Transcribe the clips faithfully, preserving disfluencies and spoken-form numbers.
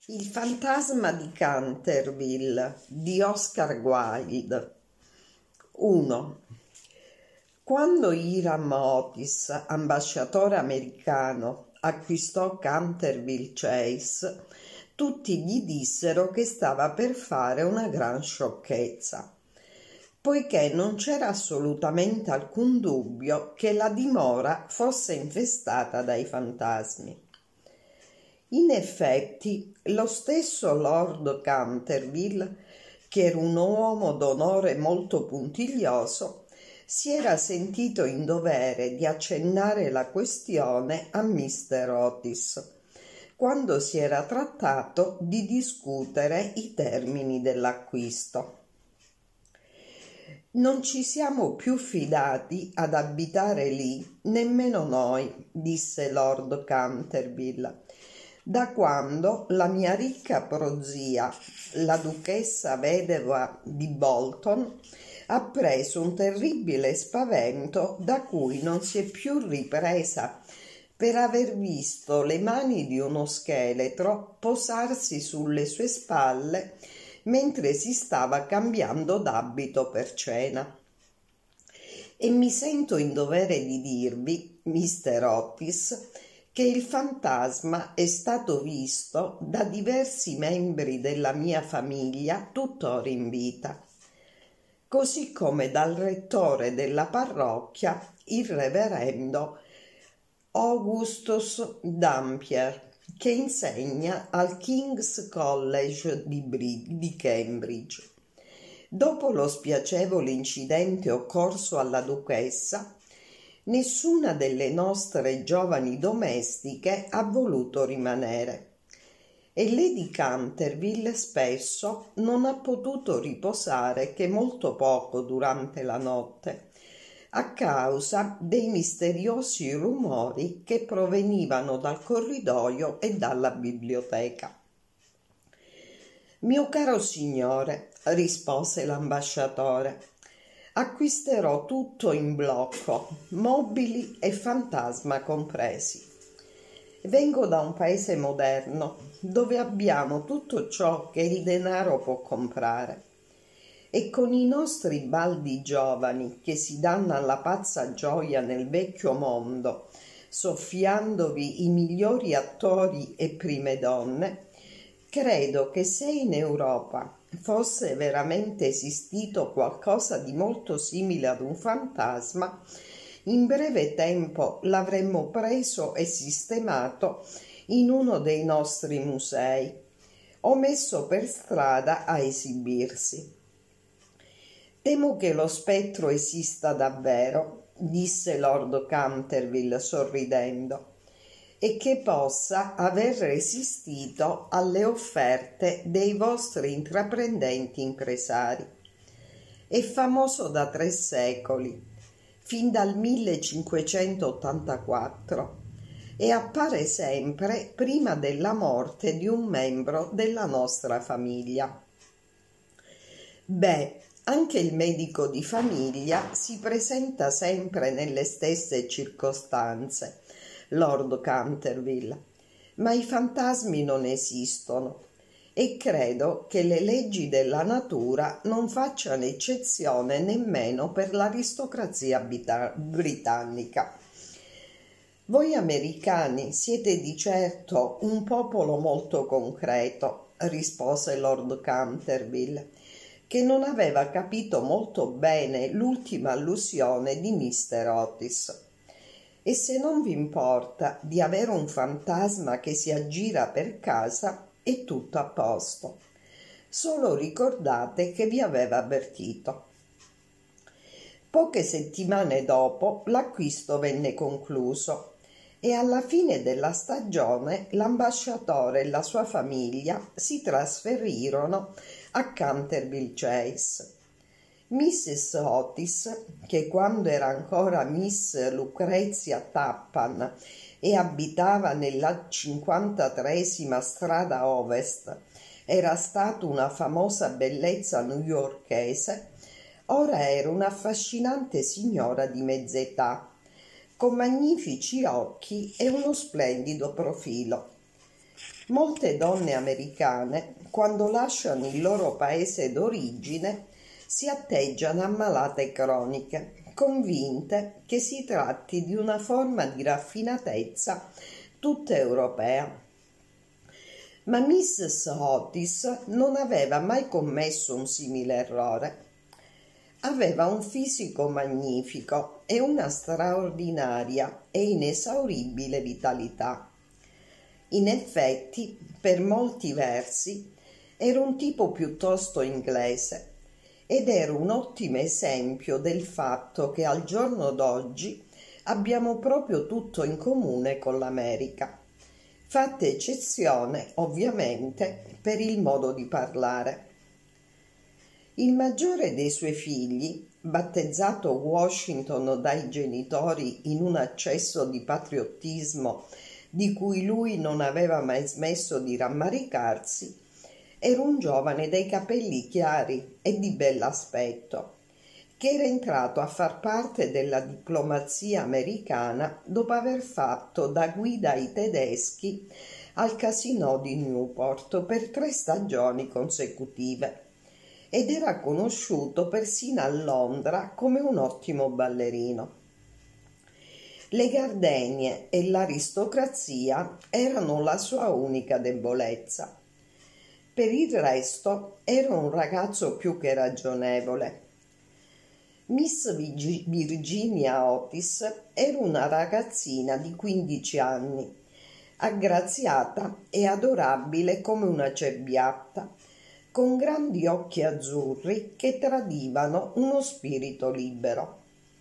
Il fantasma di Canterville di Oscar Wilde. uno. Quando Hiram Otis, ambasciatore americano, acquistò Canterville Chase, tutti gli dissero che stava per fare una gran sciocchezza, poiché non c'era assolutamente alcun dubbio che la dimora fosse infestata dai fantasmi. In effetti, lo stesso Lord Canterville, che era un uomo d'onore molto puntiglioso, si era sentito in dovere di accennare la questione a mister Otis, quando si era trattato di discutere i termini dell'acquisto. Non ci siamo più fidati ad abitare lì, nemmeno noi, disse Lord Canterville, da quando la mia ricca prozia, la duchessa vedova di Bolton, ha preso un terribile spavento da cui non si è più ripresa per aver visto le mani di uno scheletro posarsi sulle sue spalle mentre si stava cambiando d'abito per cena. E mi sento in dovere di dirvi, mister Otis, che il fantasma è stato visto da diversi membri della mia famiglia tuttora in vita, così come dal rettore della parrocchia, il reverendo Augustus Dampier, che insegna al King's College di, Bri- di Cambridge. Dopo lo spiacevole incidente occorso alla duchessa, nessuna delle nostre giovani domestiche ha voluto rimanere e Lady Canterville spesso non ha potuto riposare che molto poco durante la notte, a causa dei misteriosi rumori che provenivano dal corridoio e dalla biblioteca. Mio caro signore, rispose l'ambasciatore, acquisterò tutto in blocco, mobili e fantasma compresi. Vengo da un paese moderno, dove abbiamo tutto ciò che il denaro può comprare. E con i nostri baldi giovani che si danno alla pazza gioia nel vecchio mondo, soffiandovi i migliori attori e prime donne, credo che se in Europa fosse veramente esistito qualcosa di molto simile ad un fantasma, in breve tempo l'avremmo preso e sistemato in uno dei nostri musei o messo per strada a esibirsi. Temo che lo spettro esista davvero, disse Lord Canterville sorridendo, e che possa aver resistito alle offerte dei vostri intraprendenti impresari. È famoso da tre secoli, fin dal millecinquecentottantaquattro, e appare sempre prima della morte di un membro della nostra famiglia. Beh, anche il medico di famiglia si presenta sempre nelle stesse circostanze, Lord Canterville, ma i fantasmi non esistono e credo che le leggi della natura non facciano eccezione nemmeno per l'aristocrazia britannica. Voi americani siete di certo un popolo molto concreto, rispose Lord Canterville, che non aveva capito molto bene l'ultima allusione di mister Otis. E se non vi importa di avere un fantasma che si aggira per casa, è tutto a posto. Solo ricordate che vi aveva avvertito. Poche settimane dopo l'acquisto venne concluso e alla fine della stagione l'ambasciatore e la sua famiglia si trasferirono a Canterville Chase. missus Otis, che quando era ancora Miss Lucrezia Tappan e abitava nella cinquantatreesima strada ovest, era stata una famosa bellezza newyorkese, ora era un'affascinante signora di mezz'età, con magnifici occhi e uno splendido profilo. Molte donne americane, quando lasciano il loro paese d'origine, si atteggiano ammalate croniche, convinte che si tratti di una forma di raffinatezza tutta europea. Ma missus Otis non aveva mai commesso un simile errore. Aveva un fisico magnifico e una straordinaria e inesauribile vitalità. In effetti, per molti versi, era un tipo piuttosto inglese ed era un ottimo esempio del fatto che al giorno d'oggi abbiamo proprio tutto in comune con l'America, fatta eccezione ovviamente per il modo di parlare. Il maggiore dei suoi figli, battezzato Washington dai genitori in un accesso di patriottismo di cui lui non aveva mai smesso di rammaricarsi, era un giovane dai capelli chiari e di bell'aspetto, che era entrato a far parte della diplomazia americana dopo aver fatto da guida ai tedeschi al Casinò di Newport per tre stagioni consecutive ed era conosciuto persino a Londra come un ottimo ballerino. Le gardenie e l'aristocrazia erano la sua unica debolezza. Per il resto era un ragazzo più che ragionevole. Miss Virginia Otis era una ragazzina di quindici anni, aggraziata e adorabile come una cerbiatta, con grandi occhi azzurri che tradivano uno spirito libero.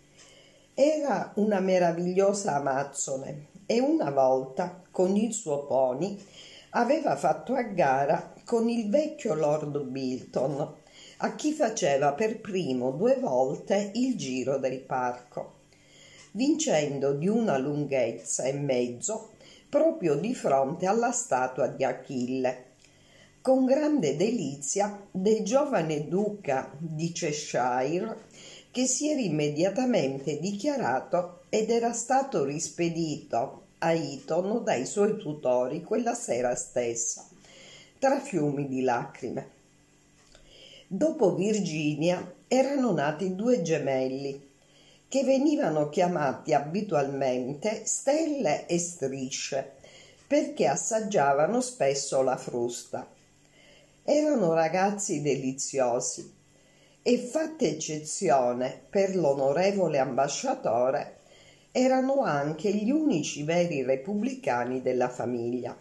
Era una meravigliosa amazzone e una volta, con il suo pony, aveva fatto a gara con il vecchio Lord Bilton, a chi faceva per primo due volte il giro del parco, vincendo di una lunghezza e mezzo proprio di fronte alla statua di Achille, con grande delizia del giovane duca di Cheshire, che si era immediatamente dichiarato ed era stato rispedito a Eton dai suoi tutori quella sera stessa, tra fiumi di lacrime. Dopo Virginia erano nati due gemelli, che venivano chiamati abitualmente Stelle e Strisce, perché assaggiavano spesso la frusta. Erano ragazzi deliziosi, e fatta eccezione per l'onorevole ambasciatore, erano anche gli unici veri repubblicani della famiglia.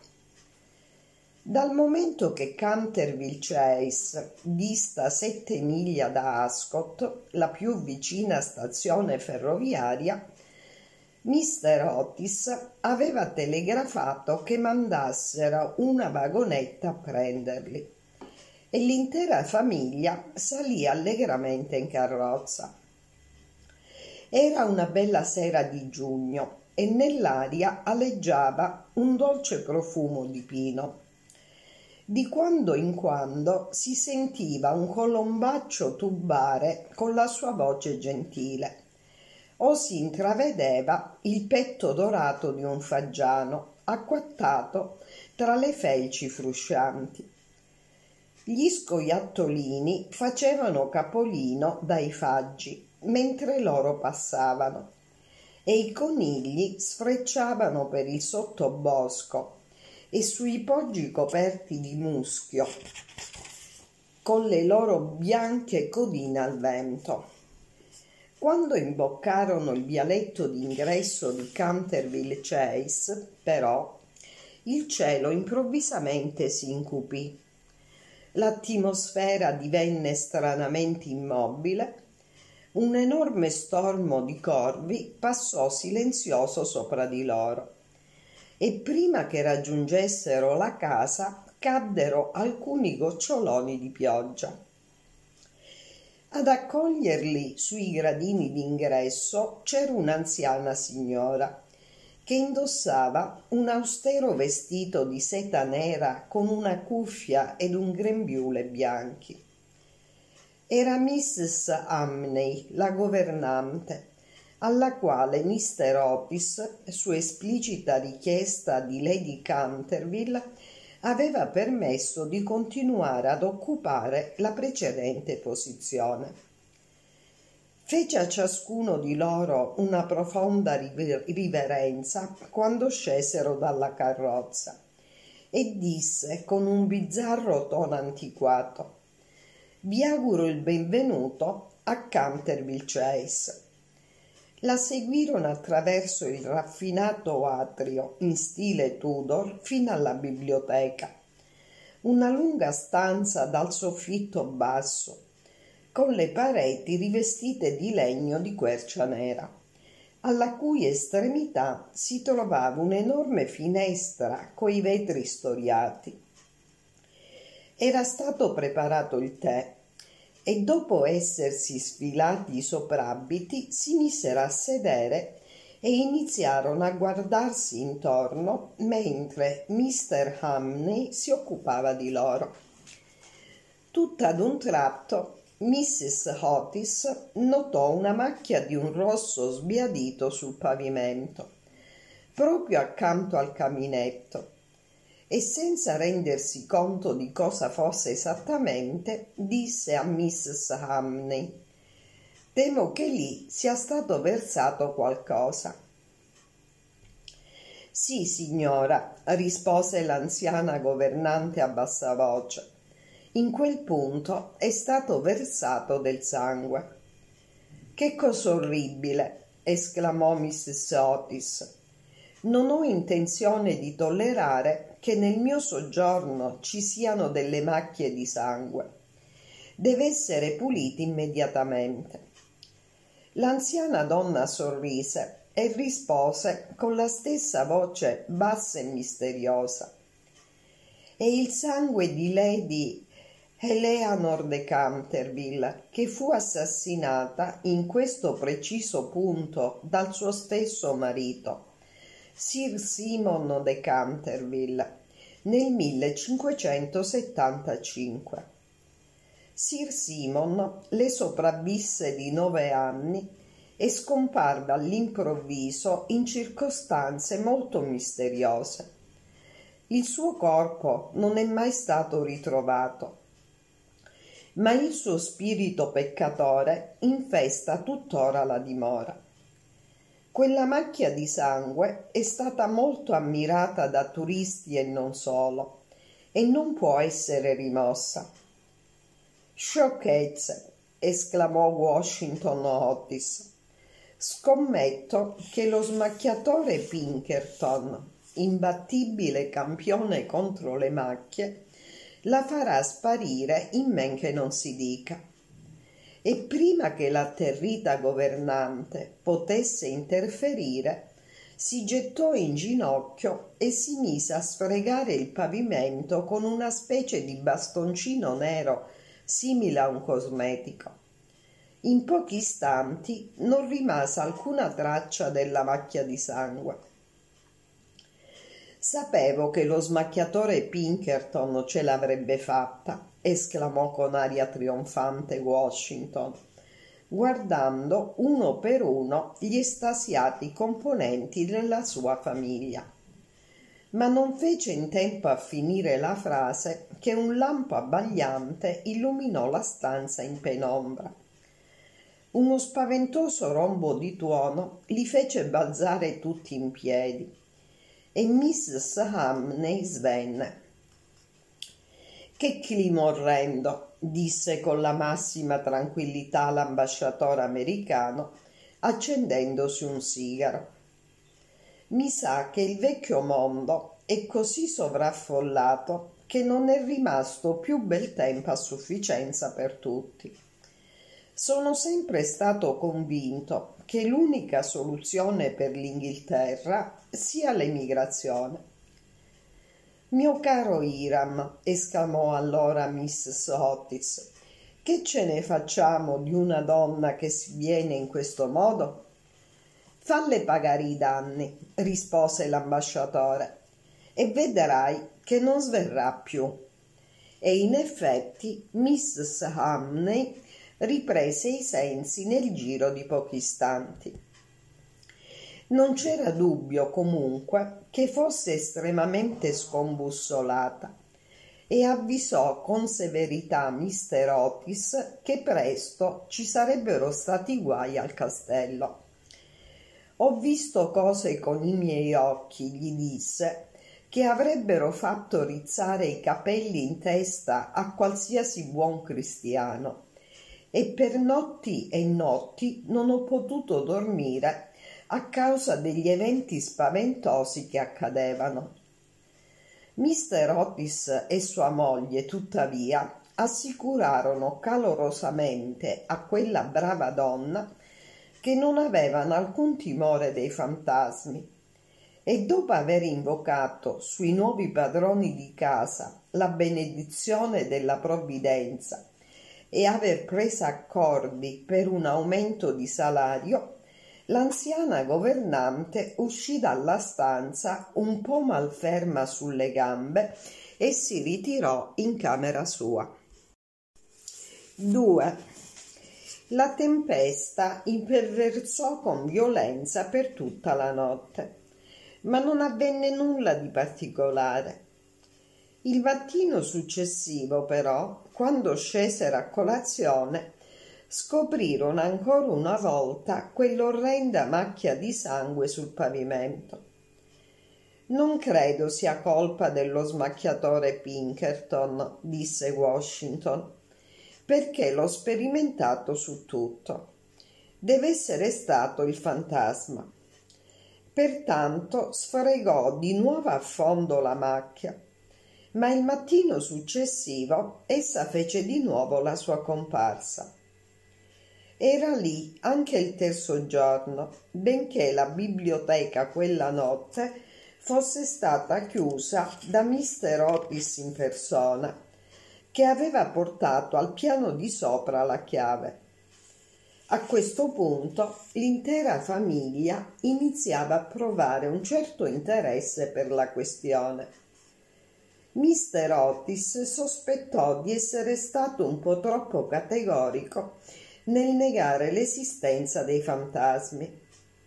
Dal momento che Canterville Chase dista sette miglia da Ascot, la più vicina stazione ferroviaria, mister Otis aveva telegrafato che mandassero una vagonetta a prenderli e l'intera famiglia salì allegramente in carrozza. Era una bella sera di giugno e nell'aria aleggiava un dolce profumo di pino. Di quando in quando si sentiva un colombaccio tubare con la sua voce gentile, o si intravedeva il petto dorato di un faggiano acquattato tra le felci fruscianti. Gli scoiattolini facevano capolino dai faggi mentre loro passavano e i conigli sfrecciavano per il sottobosco e sui poggi coperti di muschio con le loro bianche codine al vento. Quando imboccarono il vialetto d'ingresso di Canterville Chase, però, il cielo improvvisamente si incupì. L'atmosfera divenne stranamente immobile. Un enorme stormo di corvi passò silenzioso sopra di loro e prima che raggiungessero la casa caddero alcuni goccioloni di pioggia. Ad accoglierli sui gradini d'ingresso c'era un'anziana signora che indossava un austero vestito di seta nera con una cuffia ed un grembiule bianchi. Era missus Umney, la governante, alla quale mister Otis, su esplicita richiesta di Lady Canterville, aveva permesso di continuare ad occupare la precedente posizione. Fece a ciascuno di loro una profonda riverenza quando scesero dalla carrozza e disse con un bizzarro tono antiquato: «Vi auguro il benvenuto a Canterville Chase». La seguirono attraverso il raffinato atrio in stile Tudor fino alla biblioteca, una lunga stanza dal soffitto basso, con le pareti rivestite di legno di quercia nera, alla cui estremità si trovava un'enorme finestra coi vetri storiati. Era stato preparato il tè e dopo essersi sfilati i soprabiti si misero a sedere e iniziarono a guardarsi intorno mentre mister Hamney si occupava di loro. Tutt'a un tratto missus Otis notò una macchia di un rosso sbiadito sul pavimento, proprio accanto al caminetto, e senza rendersi conto di cosa fosse esattamente, disse a missus Hamney: «Temo che lì sia stato versato qualcosa». «Sì, signora», rispose l'anziana governante a bassa voce, «in quel punto è stato versato del sangue». «Che cosa orribile!» esclamò missus Otis. «Non ho intenzione di tollerare che nel mio soggiorno ci siano delle macchie di sangue. Deve essere pulito immediatamente». L'anziana donna sorrise e rispose con la stessa voce bassa e misteriosa: «È il sangue di Lady Eleanor de Canterville, che fu assassinata in questo preciso punto dal suo stesso marito, Sir Simon de Canterville, nel millecinquecentosettantacinque. Sir Simon le sopravvisse di nove anni e scomparve all'improvviso in circostanze molto misteriose. Il suo corpo non è mai stato ritrovato, ma il suo spirito peccatore infesta tuttora la dimora. Quella macchia di sangue è stata molto ammirata da turisti e non solo, e non può essere rimossa». «Sciocchezze!» esclamò Washington Otis. «Scommetto che lo smacchiatore Pinkerton, imbattibile campione contro le macchie, la farà sparire in men che non si dica». E prima che l'atterrita governante potesse interferire, si gettò in ginocchio e si mise a sfregare il pavimento con una specie di bastoncino nero simile a un cosmetico. In pochi istanti non rimase alcuna traccia della macchia di sangue. «Sapevo che lo smacchiatore Pinkerton ce l'avrebbe fatta», esclamò con aria trionfante Washington, guardando uno per uno gli estasiati componenti della sua famiglia. Ma non fece in tempo a finire la frase che un lampo abbagliante illuminò la stanza in penombra. Uno spaventoso rombo di tuono li fece balzare tutti in piedi e missus Hamney svenne. «Che clima orrendo!» disse con la massima tranquillità l'ambasciatore americano, accendendosi un sigaro. «Mi sa che il vecchio mondo è così sovraffollato che non è rimasto più bel tempo a sufficienza per tutti. Sono sempre stato convinto che l'unica soluzione per l'Inghilterra sia l'emigrazione». «Mio caro Hiram», esclamò allora missus Otis, «che ce ne facciamo di una donna che sviene in questo modo?» «Falle pagare i danni», rispose l'ambasciatore, «e vedrai che non sverrà più». E in effetti missus Hamney riprese i sensi nel giro di pochi istanti. Non c'era dubbio comunque che fosse estremamente scombussolata e avvisò con severità mister Otis che presto ci sarebbero stati guai al castello. «Ho visto cose con i miei occhi», gli disse, «che avrebbero fatto rizzare i capelli in testa a qualsiasi buon cristiano, e per notti e notti non ho potuto dormire a causa degli eventi spaventosi che accadevano». mister Otis e sua moglie, tuttavia, assicurarono calorosamente a quella brava donna che non avevano alcun timore dei fantasmi, e dopo aver invocato sui nuovi padroni di casa la benedizione della provvidenza e aver preso accordi per un aumento di salario, l'anziana governante uscì dalla stanza un po' malferma sulle gambe e si ritirò in camera sua. due. La tempesta imperversò con violenza per tutta la notte, ma non avvenne nulla di particolare. Il mattino successivo, però, quando scesero a colazione, scoprirono ancora una volta quell'orrenda macchia di sangue sul pavimento. «Non credo sia colpa dello smacchiatore Pinkerton», disse Washington, «perché l'ho sperimentato su tutto. Deve essere stato il fantasma». Pertanto sfregò di nuovo a fondo la macchia, ma il mattino successivo essa fece di nuovo la sua comparsa. Era lì anche il terzo giorno, benché la biblioteca quella notte fosse stata chiusa da mister Otis in persona, che aveva portato al piano di sopra la chiave. A questo punto l'intera famiglia iniziava a provare un certo interesse per la questione. mister Otis sospettò di essere stato un po' troppo categorico nel negare l'esistenza dei fantasmi.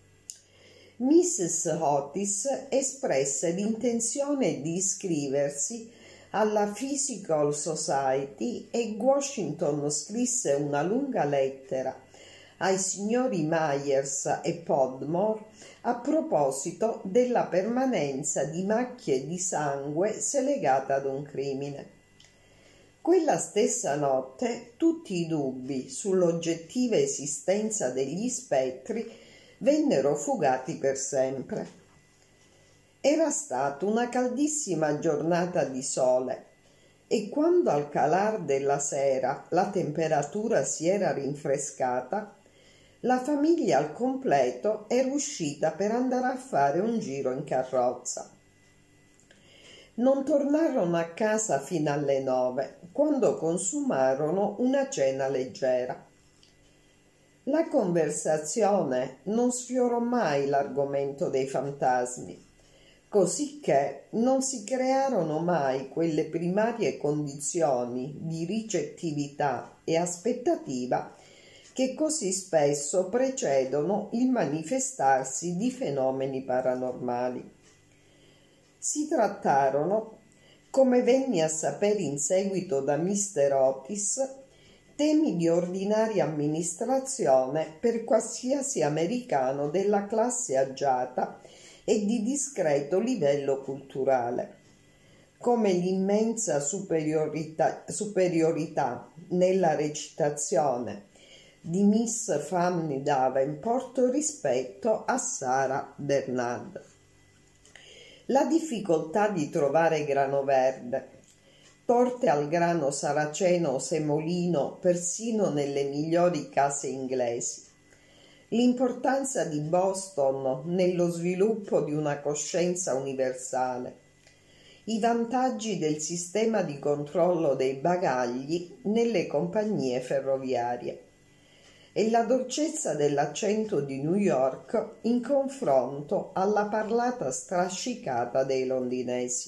missus Otis espresse l'intenzione di iscriversi alla Physical Society e Washington scrisse una lunga lettera ai signori Myers e Podmore a proposito della permanenza di macchie di sangue se legate ad un crimine. Quella stessa notte tutti i dubbi sull'oggettiva esistenza degli spettri vennero fugati per sempre. Era stata una caldissima giornata di sole e quando al calar della sera la temperatura si era rinfrescata, la famiglia al completo era uscita per andare a fare un giro in carrozza. Non tornarono a casa fino alle nove, quando consumarono una cena leggera. La conversazione non sfiorò mai l'argomento dei fantasmi, cosicché non si crearono mai quelle primarie condizioni di ricettività e aspettativa che così spesso precedono il manifestarsi di fenomeni paranormali. Si trattarono, come venni a sapere in seguito da mister Otis, temi di ordinaria amministrazione per qualsiasi americano della classe agiata e di discreto livello culturale, come l'immensa superiorità, superiorità nella recitazione di Miss Fanny Davenport rispetto a Sarah Bernard. La difficoltà di trovare grano verde, torte al grano saraceno o semolino persino nelle migliori case inglesi, l'importanza di Boston nello sviluppo di una coscienza universale, i vantaggi del sistema di controllo dei bagagli nelle compagnie ferroviarie e la dolcezza dell'accento di New York in confronto alla parlata strascicata dei londinesi.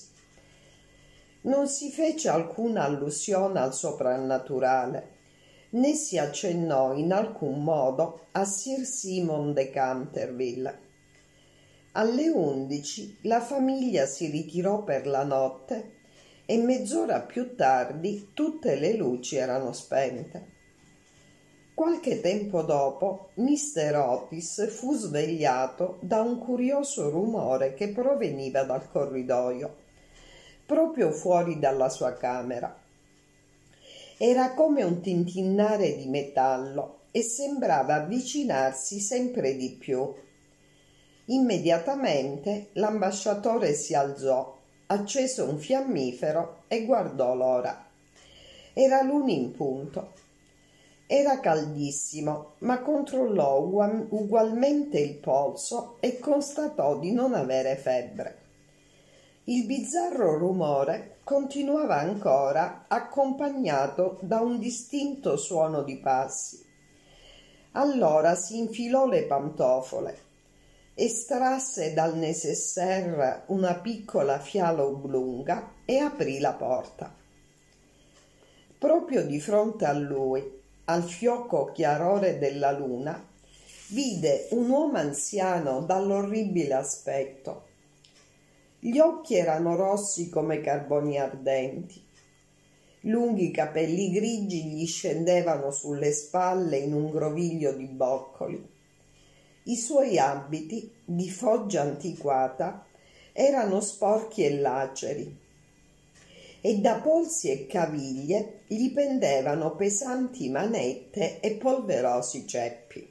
Non si fece alcuna allusione al soprannaturale, né si accennò in alcun modo a Sir Simon de Canterville. Alle undici la famiglia si ritirò per la notte e mezz'ora più tardi tutte le luci erano spente. Qualche tempo dopo mister Otis fu svegliato da un curioso rumore che proveniva dal corridoio, proprio fuori dalla sua camera. Era come un tintinnare di metallo e sembrava avvicinarsi sempre di più. Immediatamente l'ambasciatore si alzò, accese un fiammifero e guardò l'ora. Era l'una in punto. Era caldissimo, ma controllò ugual- ugualmente il polso e constatò di non avere febbre. Il bizzarro rumore continuava ancora, accompagnato da un distinto suono di passi. Allora si infilò le pantofole, estrasse dal nécessaire una piccola fiala oblunga e aprì la porta. Proprio di fronte a lui, al fioco chiarore della luna, vide un uomo anziano dall'orribile aspetto. Gli occhi erano rossi come carboni ardenti. Lunghi capelli grigi gli scendevano sulle spalle in un groviglio di boccoli. I suoi abiti, di foggia antiquata, erano sporchi e laceri, e da polsi e caviglie gli pendevano pesanti manette e polverosi ceppi.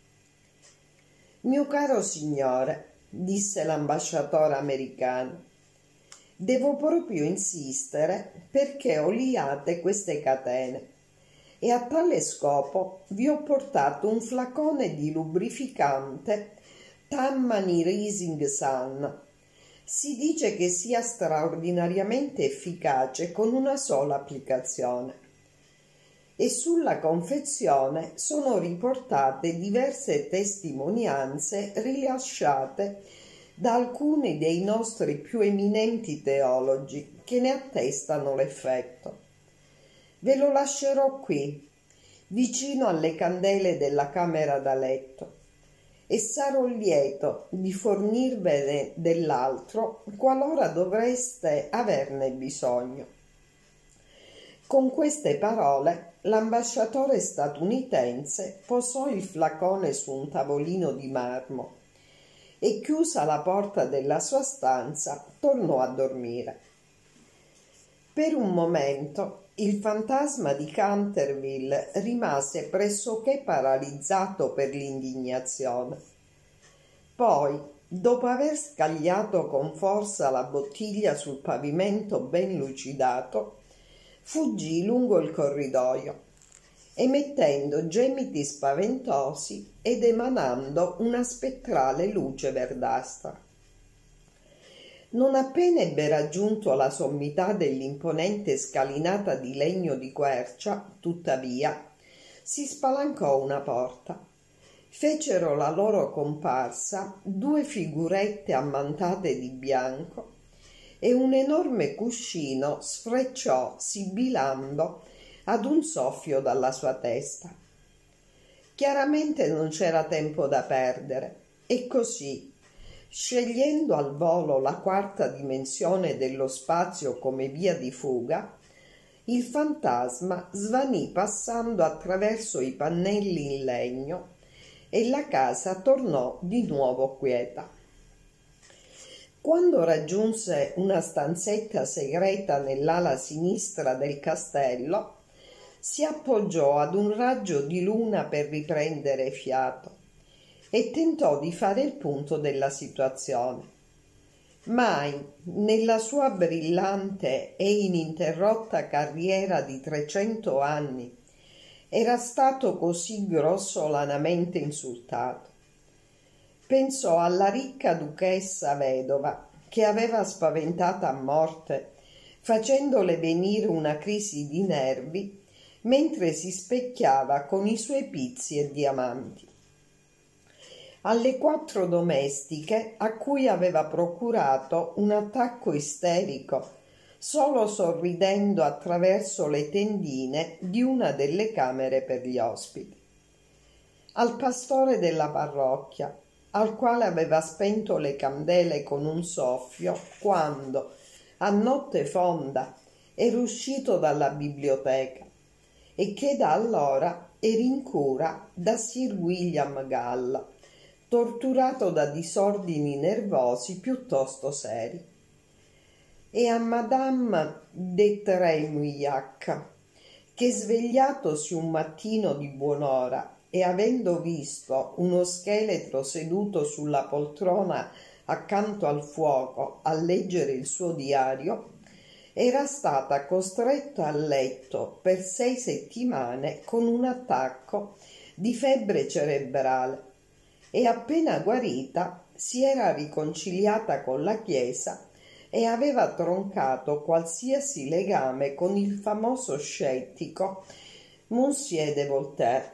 «Mio caro signore», disse l'ambasciatore americano, «devo proprio insistere perché ho liate queste catene e a tale scopo vi ho portato un flacone di lubrificante Tammany Rising Sun. Si dice che sia straordinariamente efficace con una sola applicazione e sulla confezione sono riportate diverse testimonianze rilasciate da alcuni dei nostri più eminenti teologi che ne attestano l'effetto. Ve lo lascerò qui, vicino alle candele della camera da letto, e sarò lieto di fornirvene dell'altro qualora dovreste averne bisogno». Con queste parole l'ambasciatore statunitense posò il flacone su un tavolino di marmo e, chiusa la porta della sua stanza, tornò a dormire. Per un momento il fantasma di Canterville rimase pressoché paralizzato per l'indignazione. Poi, dopo aver scagliato con forza la bottiglia sul pavimento ben lucidato, fuggì lungo il corridoio, emettendo gemiti spaventosi ed emanando una spettrale luce verdastra. Non appena ebbe raggiunto la sommità dell'imponente scalinata di legno di quercia, tuttavia, si spalancò una porta. Fecero la loro comparsa due figurette ammantate di bianco e un enorme cuscino sfrecciò sibilando ad un soffio dalla sua testa. Chiaramente non c'era tempo da perdere e così, scegliendo al volo la quarta dimensione dello spazio come via di fuga, il fantasma svanì passando attraverso i pannelli in legno e la casa tornò di nuovo quieta. Quando raggiunse una stanzetta segreta nell'ala sinistra del castello, si appoggiò ad un raggio di luna per riprendere fiato e tentò di fare il punto della situazione. Mai nella sua brillante e ininterrotta carriera di trecento anni era stato così grossolanamente insultato. Pensò alla ricca duchessa vedova che aveva spaventata a morte, facendole venire una crisi di nervi mentre si specchiava con i suoi pizzi e diamanti. Alle quattro domestiche a cui aveva procurato un attacco isterico solo sorridendo attraverso le tendine di una delle camere per gli ospiti. Al pastore della parrocchia, al quale aveva spento le candele con un soffio quando, a notte fonda, era uscito dalla biblioteca e che da allora era in cura da Sir William Galla, torturato da disordini nervosi piuttosto seri, e a Madame de Tremouillac, che svegliatosi un mattino di buon'ora e avendo visto uno scheletro seduto sulla poltrona accanto al fuoco a leggere il suo diario, era stata costretta a letto per sei settimane con un attacco di febbre cerebrale e appena guarita si era riconciliata con la Chiesa e aveva troncato qualsiasi legame con il famoso scettico Monsieur de Voltaire.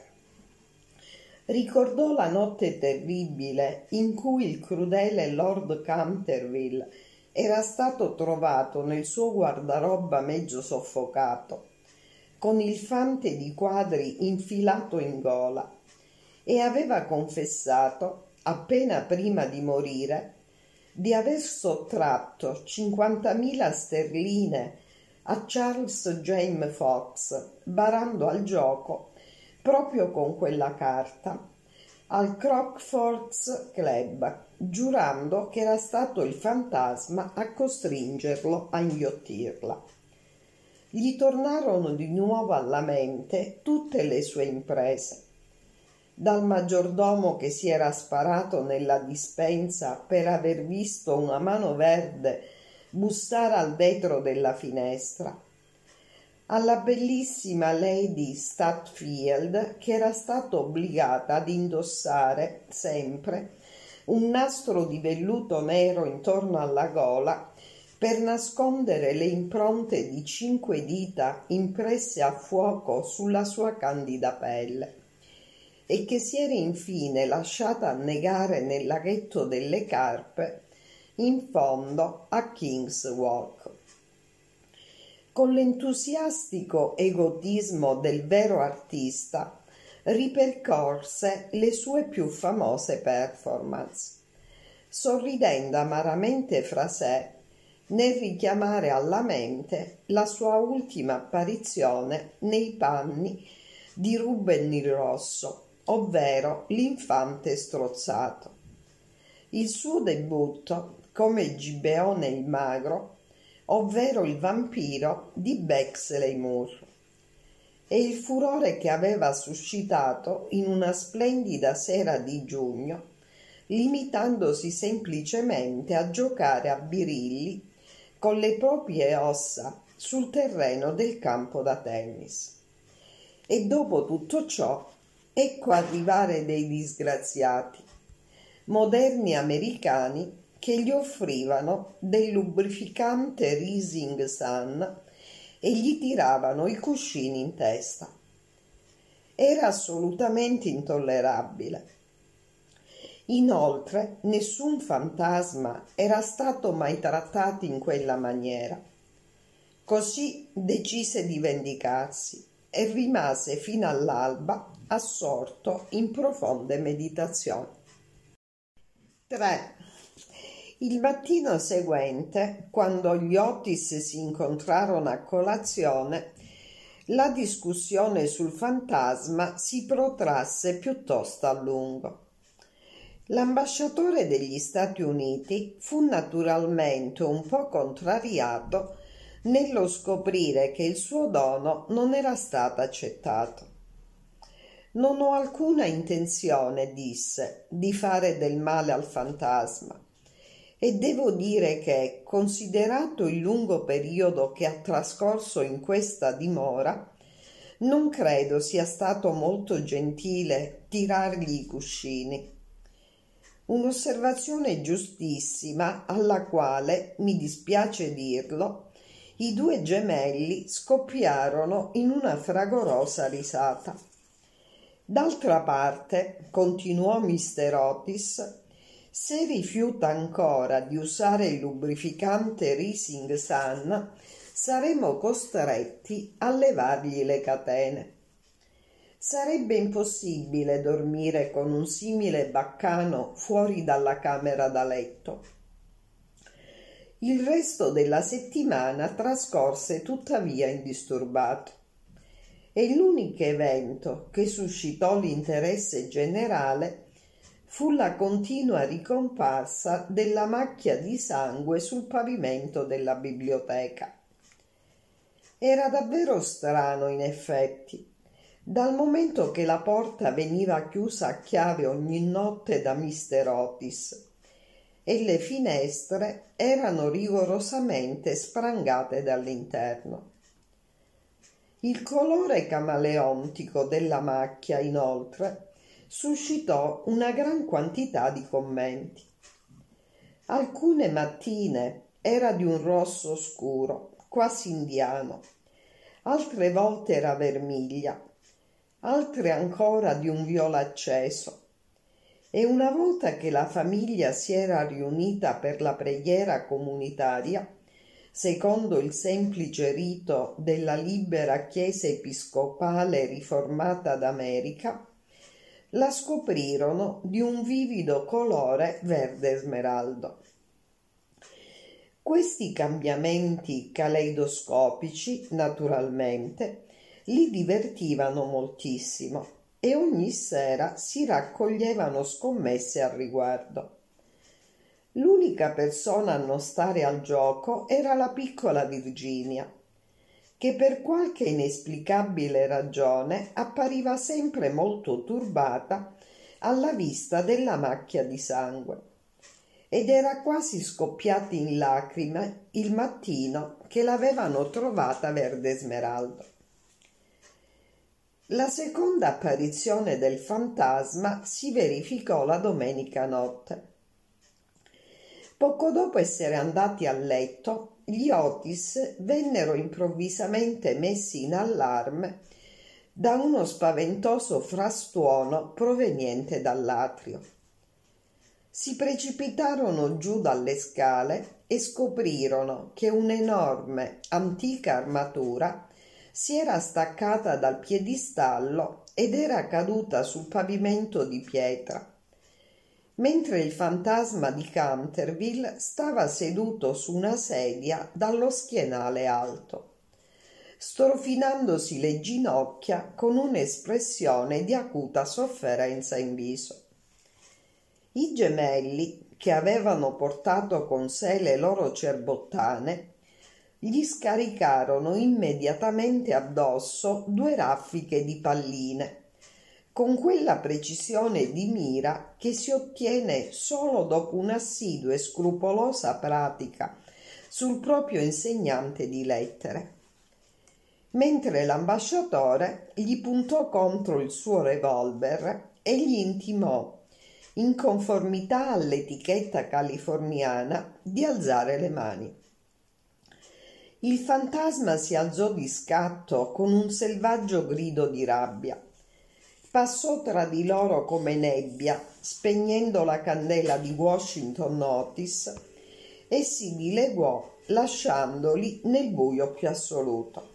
Ricordò la notte terribile in cui il crudele Lord Canterville era stato trovato nel suo guardaroba mezzo soffocato, con il fante di quadri infilato in gola, e aveva confessato, appena prima di morire, di aver sottratto cinquantamila sterline a Charles James Fox, barando al gioco proprio con quella carta al Crockford's Club, giurando che era stato il fantasma a costringerlo a inghiottirla. Gli tornarono di nuovo alla mente tutte le sue imprese, dal maggiordomo che si era sparato nella dispensa per aver visto una mano verde bussare al vetro della finestra, alla bellissima Lady Statfield che era stata obbligata ad indossare sempre un nastro di velluto nero intorno alla gola per nascondere le impronte di cinque dita impresse a fuoco sulla sua candida pelle, e che si era infine lasciata annegare nel laghetto delle carpe in fondo a King's Walk. Con l'entusiastico egotismo del vero artista, ripercorse le sue più famose performance, sorridendo amaramente fra sé nel richiamare alla mente la sua ultima apparizione nei panni di Ruben il Rosso, ovvero l'infante strozzato. Il suo debutto come Gibeone il Magro, ovvero il vampiro di Bexley Moore, e il furore che aveva suscitato in una splendida sera di giugno, limitandosi semplicemente a giocare a birilli con le proprie ossa sul terreno del campo da tennis. E dopo tutto ciò, ecco arrivare dei disgraziati, moderni americani, che gli offrivano del lubrificante Rising Sun e gli tiravano i cuscini in testa. Era assolutamente intollerabile. Inoltre, nessun fantasma era stato mai trattato in quella maniera. Così decise di vendicarsi e rimase fino all'alba assorto in profonde meditazioni. tre. Il mattino seguente, quando gli Otis si incontrarono a colazione, la discussione sul fantasma si protrasse piuttosto a lungo. L'ambasciatore degli Stati Uniti fu naturalmente un po' contrariato nello scoprire che il suo dono non era stato accettato. «Non ho alcuna intenzione», disse, «di fare del male al fantasma. E devo dire che, considerato il lungo periodo che ha trascorso in questa dimora, non credo sia stato molto gentile tirargli i cuscini». Un'osservazione giustissima, alla quale, mi dispiace dirlo, i due gemelli scoppiarono in una fragorosa risata. «D'altra parte», continuò mister Otis, «se rifiuta ancora di usare il lubrificante Rising Sun, saremo costretti a levargli le catene». Sarebbe impossibile dormire con un simile baccano fuori dalla camera da letto. Il resto della settimana trascorse tuttavia indisturbato e l'unico evento che suscitò l'interesse generale fu la continua ricomparsa della macchia di sangue sul pavimento della biblioteca. Era davvero strano, in effetti, dal momento che la porta veniva chiusa a chiave ogni notte da mister Otis e le finestre erano rigorosamente sprangate dall'interno. Il colore camaleontico della macchia, inoltre, suscitò una gran quantità di commenti. Alcune mattine era di un rosso scuro, quasi indiano, altre volte era vermiglia, altre ancora di un viola acceso, e una volta che la famiglia si era riunita per la preghiera comunitaria, secondo il semplice rito della libera Chiesa Episcopale Riformata d'America, la scoprirono di un vivido colore verde smeraldo. Questi cambiamenti caleidoscopici, naturalmente, li divertivano moltissimo e ogni sera si raccoglievano scommesse al riguardo. L'unica persona a non stare al gioco era la piccola Virginia, che per qualche inesplicabile ragione appariva sempre molto turbata alla vista della macchia di sangue, ed era quasi scoppiata in lacrime il mattino che l'avevano trovata verde smeraldo. La seconda apparizione del fantasma si verificò la domenica notte. Poco dopo essere andati a letto, gli Otis vennero improvvisamente messi in allarme da uno spaventoso frastuono proveniente dall'atrio. Si precipitarono giù dalle scale e scoprirono che un'enorme, antica armatura si era staccata dal piedistallo ed era caduta sul pavimento di pietra, mentre il fantasma di Canterville stava seduto su una sedia dallo schienale alto, strofinandosi le ginocchia con un'espressione di acuta sofferenza in viso. I gemelli, che avevano portato con sé le loro cerbottane, gli scaricarono immediatamente addosso due raffiche di palline, con quella precisione di mira che si ottiene solo dopo un'assidua e scrupolosa pratica sul proprio insegnante di lettere, mentre l'ambasciatore gli puntò contro il suo revolver e gli intimò, in conformità all'etichetta californiana, di alzare le mani. Il fantasma si alzò di scatto con un selvaggio grido di rabbia. Passò tra di loro come nebbia, spegnendo la candela di Washington Otis, e si dileguò, lasciandoli nel buio più assoluto.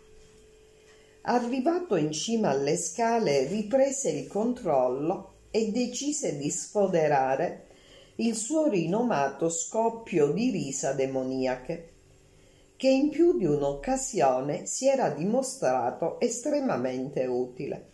Arrivato in cima alle scale, riprese il controllo e decise di sfoderare il suo rinomato scoppio di risa demoniache, che in più di un'occasione si era dimostrato estremamente utile.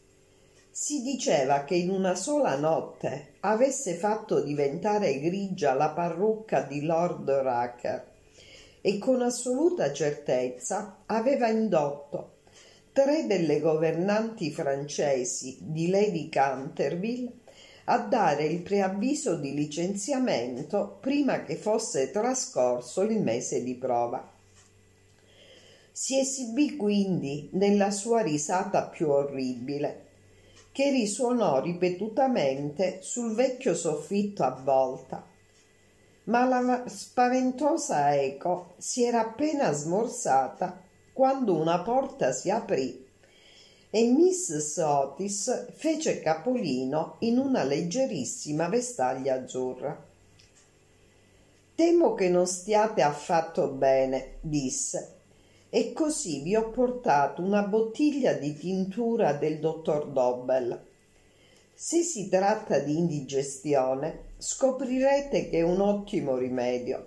Si diceva che in una sola notte avesse fatto diventare grigia la parrucca di Lord Rucker e con assoluta certezza aveva indotto tre delle governanti francesi di Lady Canterville a dare il preavviso di licenziamento prima che fosse trascorso il mese di prova. Si esibì quindi nella sua risata più orribile, che risuonò ripetutamente sul vecchio soffitto a volta, ma la spaventosa eco si era appena smorzata quando una porta si aprì e missus Otis fece capolino in una leggerissima vestaglia azzurra. «Temo che non stiate affatto bene», disse, e così vi ho portato una bottiglia di tintura del dottor Dobbel. Se si tratta di indigestione, scoprirete che è un ottimo rimedio.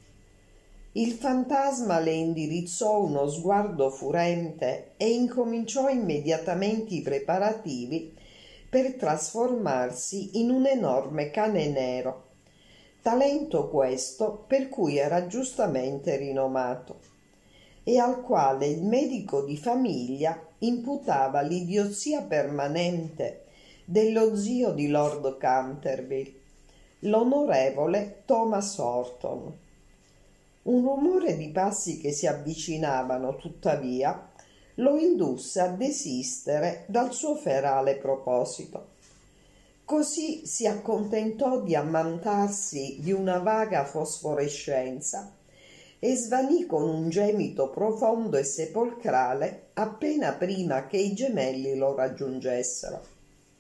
Il fantasma le indirizzò uno sguardo furente e incominciò immediatamente i preparativi per trasformarsi in un enorme cane nero, talento questo per cui era giustamente rinomato e al quale il medico di famiglia imputava l'idiozia permanente dello zio di Lord Canterville, l'onorevole Thomas Horton. Un rumore di passi che si avvicinavano, tuttavia, lo indusse a desistere dal suo ferale proposito. Così si accontentò di ammantarsi di una vaga fosforescenza e svanì con un gemito profondo e sepolcrale appena prima che i gemelli lo raggiungessero.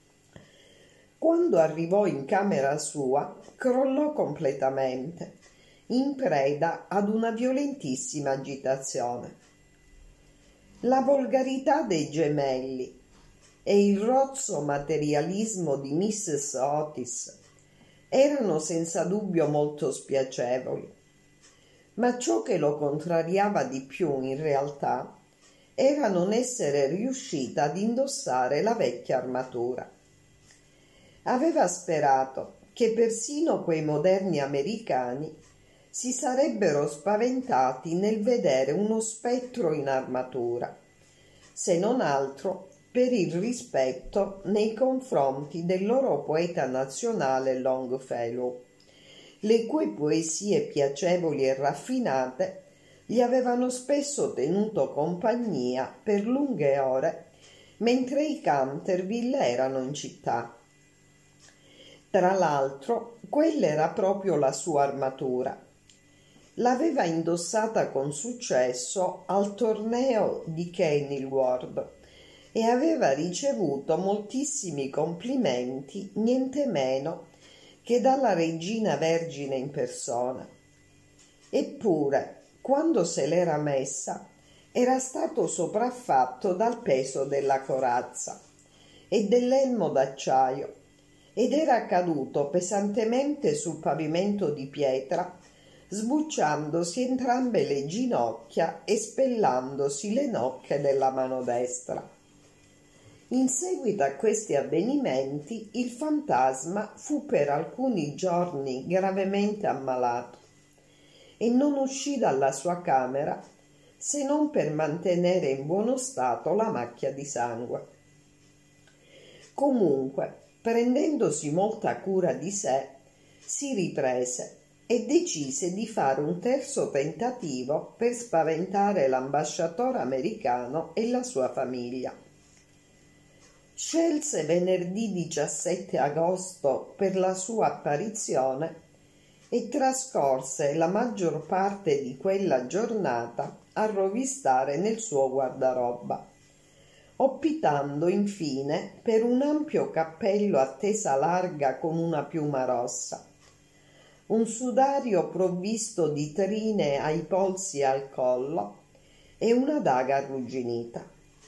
Quando arrivò in camera sua, crollò completamente, in preda ad una violentissima agitazione. La volgarità dei gemelli e il rozzo materialismo di missus Otis erano senza dubbio molto spiacevoli, ma ciò che lo contrariava di più in realtà era non essere riuscita ad indossare la vecchia armatura. Aveva sperato che persino quei moderni americani si sarebbero spaventati nel vedere uno spettro in armatura, se non altro per il rispetto nei confronti del loro poeta nazionale Longfellow, le cui poesie piacevoli e raffinate gli avevano spesso tenuto compagnia per lunghe ore mentre i Canterville erano in città. Tra l'altro, quella era proprio la sua armatura. L'aveva indossata con successo al torneo di Kenilworth e aveva ricevuto moltissimi complimenti, niente meno che dalla regina vergine in persona. Eppure, quando se l'era messa, era stato sopraffatto dal peso della corazza e dell'elmo d'acciaio ed era caduto pesantemente sul pavimento di pietra, sbucciandosi entrambe le ginocchia e spellandosi le nocche della mano destra. In seguito a questi avvenimenti, il fantasma fu per alcuni giorni gravemente ammalato e non uscì dalla sua camera se non per mantenere in buono stato la macchia di sangue. Comunque, prendendosi molta cura di sé, si riprese e decise di fare un terzo tentativo per spaventare l'ambasciatore americano e la sua famiglia. Scelse venerdì diciassette agosto per la sua apparizione e trascorse la maggior parte di quella giornata a rovistare nel suo guardaroba, optando infine per un ampio cappello a tesa larga con una piuma rossa, un sudario provvisto di trine ai polsi e al collo e una daga arrugginita.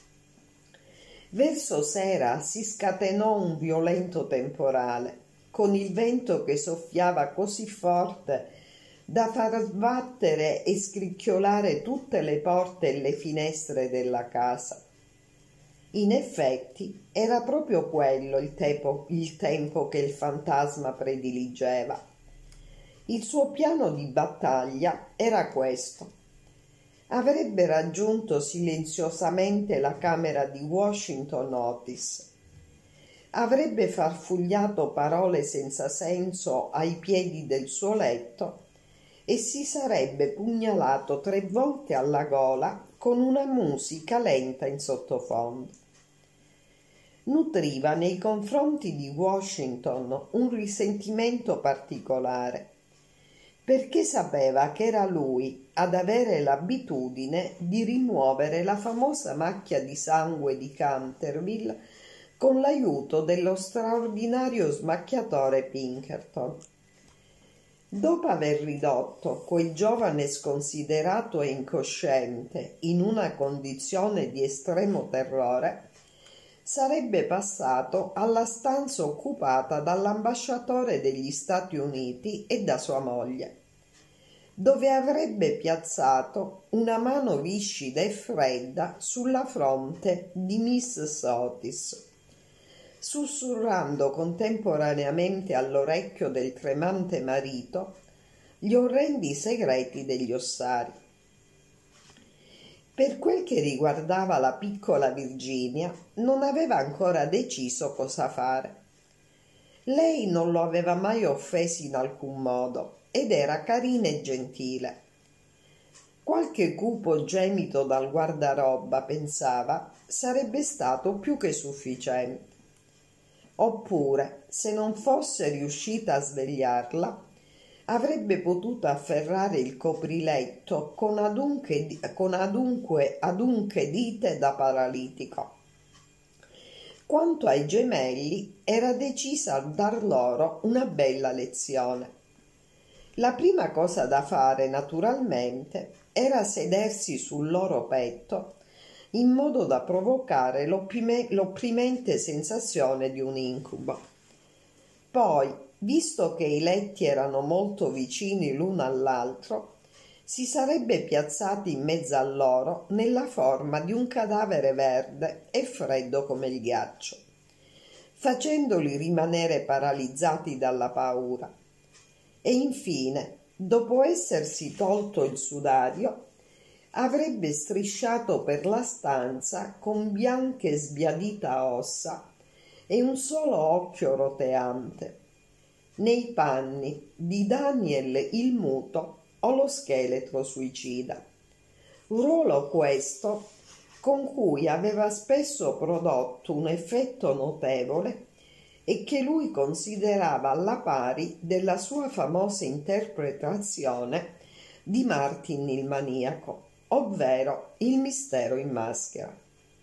Verso sera si scatenò un violento temporale, con il vento che soffiava così forte da far sbattere e scricchiolare tutte le porte e le finestre della casa. In effetti era proprio quello il tempo, il tempo che il fantasma prediligeva. Il suo piano di battaglia era questo. Avrebbe raggiunto silenziosamente la camera di Washington Otis. Avrebbe farfugliato parole senza senso ai piedi del suo letto e si sarebbe pugnalato tre volte alla gola con una musica lenta in sottofondo. Nutriva nei confronti di Washington un risentimento particolare, perché sapeva che era lui ad avere l'abitudine di rimuovere la famosa macchia di sangue di Canterville con l'aiuto dello straordinario smacchiatore Pinkerton. Dopo aver ridotto quel giovane sconsiderato e incosciente in una condizione di estremo terrore, sarebbe passato alla stanza occupata dall'ambasciatore degli Stati Uniti e da sua moglie, dove avrebbe piazzato una mano viscida e fredda sulla fronte di miss Otis, sussurrando contemporaneamente all'orecchio del tremante marito gli orrendi segreti degli ossari. Per quel che riguardava la piccola Virginia, non aveva ancora deciso cosa fare. Lei non lo aveva mai offeso in alcun modo ed era carina e gentile. Qualche cupo gemito dal guardaroba, pensava, sarebbe stato più che sufficiente. Oppure, se non fosse riuscita a svegliarla, avrebbe potuto afferrare il copriletto con adunche, con adunque, adunche dita da paralitico. Quanto ai gemelli, era decisa a dar loro una bella lezione. La prima cosa da fare, naturalmente, era sedersi sul loro petto in modo da provocare l'opprime, l'opprimente sensazione di un incubo. Poi, visto che i letti erano molto vicini l'uno all'altro, si sarebbe piazzati in mezzo a loro nella forma di un cadavere verde e freddo come il ghiaccio, facendoli rimanere paralizzati dalla paura. E infine, dopo essersi tolto il sudario, avrebbe strisciato per la stanza con bianche sbiadita ossa e un solo occhio roteante, nei panni di Daniel il muto o lo scheletro suicida. Ruolo questo con cui aveva spesso prodotto un effetto notevole e che lui considerava alla pari della sua famosa interpretazione di Martin il maniaco, ovvero Il mistero in maschera.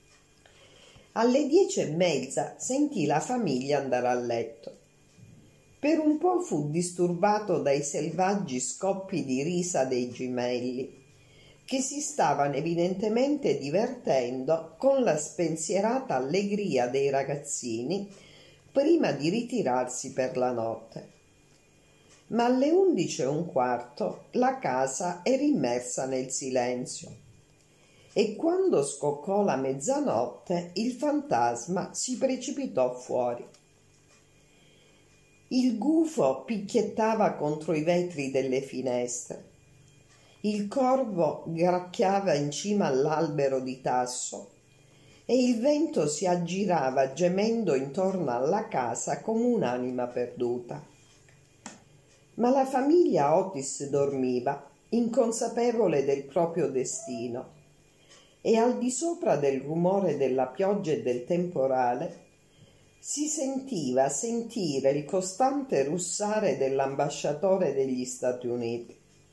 Alle dieci e mezza sentì la famiglia andare a letto. Per un po' fu disturbato dai selvaggi scoppi di risa dei gemelli, che si stavano evidentemente divertendo con la spensierata allegria dei ragazzini prima di ritirarsi per la notte. Ma alle undici e un quarto la casa era immersa nel silenzio e quando scoccò la mezzanotte il fantasma si precipitò fuori. Il gufo picchiettava contro i vetri delle finestre, il corvo gracchiava in cima all'albero di tasso e il vento si aggirava gemendo intorno alla casa come un'anima perduta. Ma la famiglia Otis dormiva, inconsapevole del proprio destino, e al di sopra del rumore della pioggia e del temporale si sentiva sentire il costante russare dell'ambasciatore degli Stati Uniti.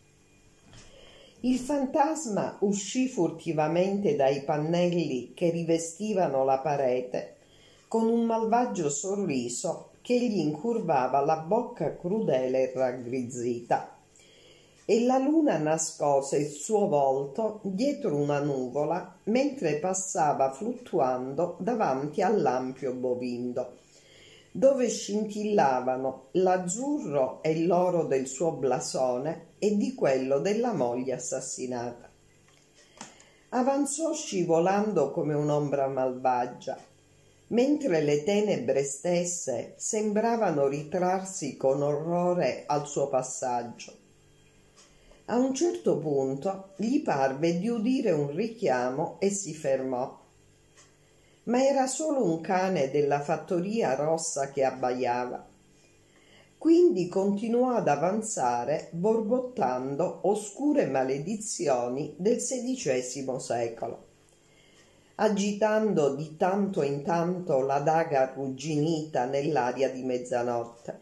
Il fantasma uscì furtivamente dai pannelli che rivestivano la parete con un malvagio sorriso che gli incurvava la bocca crudele e raggrizzita, e la luna nascose il suo volto dietro una nuvola mentre passava fluttuando davanti all'ampio bovindo, dove scintillavano l'azzurro e l'oro del suo blasone e di quello della moglie assassinata. Avanzò scivolando come un'ombra malvagia, mentre le tenebre stesse sembravano ritrarsi con orrore al suo passaggio. A un certo punto gli parve di udire un richiamo e si fermò. Ma era solo un cane della fattoria rossa che abbaiava. Quindi continuò ad avanzare borbottando oscure maledizioni del sedicesimo secolo, agitando di tanto in tanto la daga arrugginita nell'aria di mezzanotte.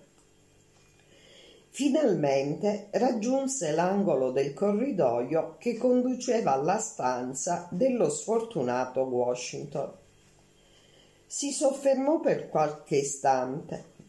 Finalmente raggiunse l'angolo del corridoio che conduceva alla stanza dello sfortunato Washington. Si soffermò per qualche istante,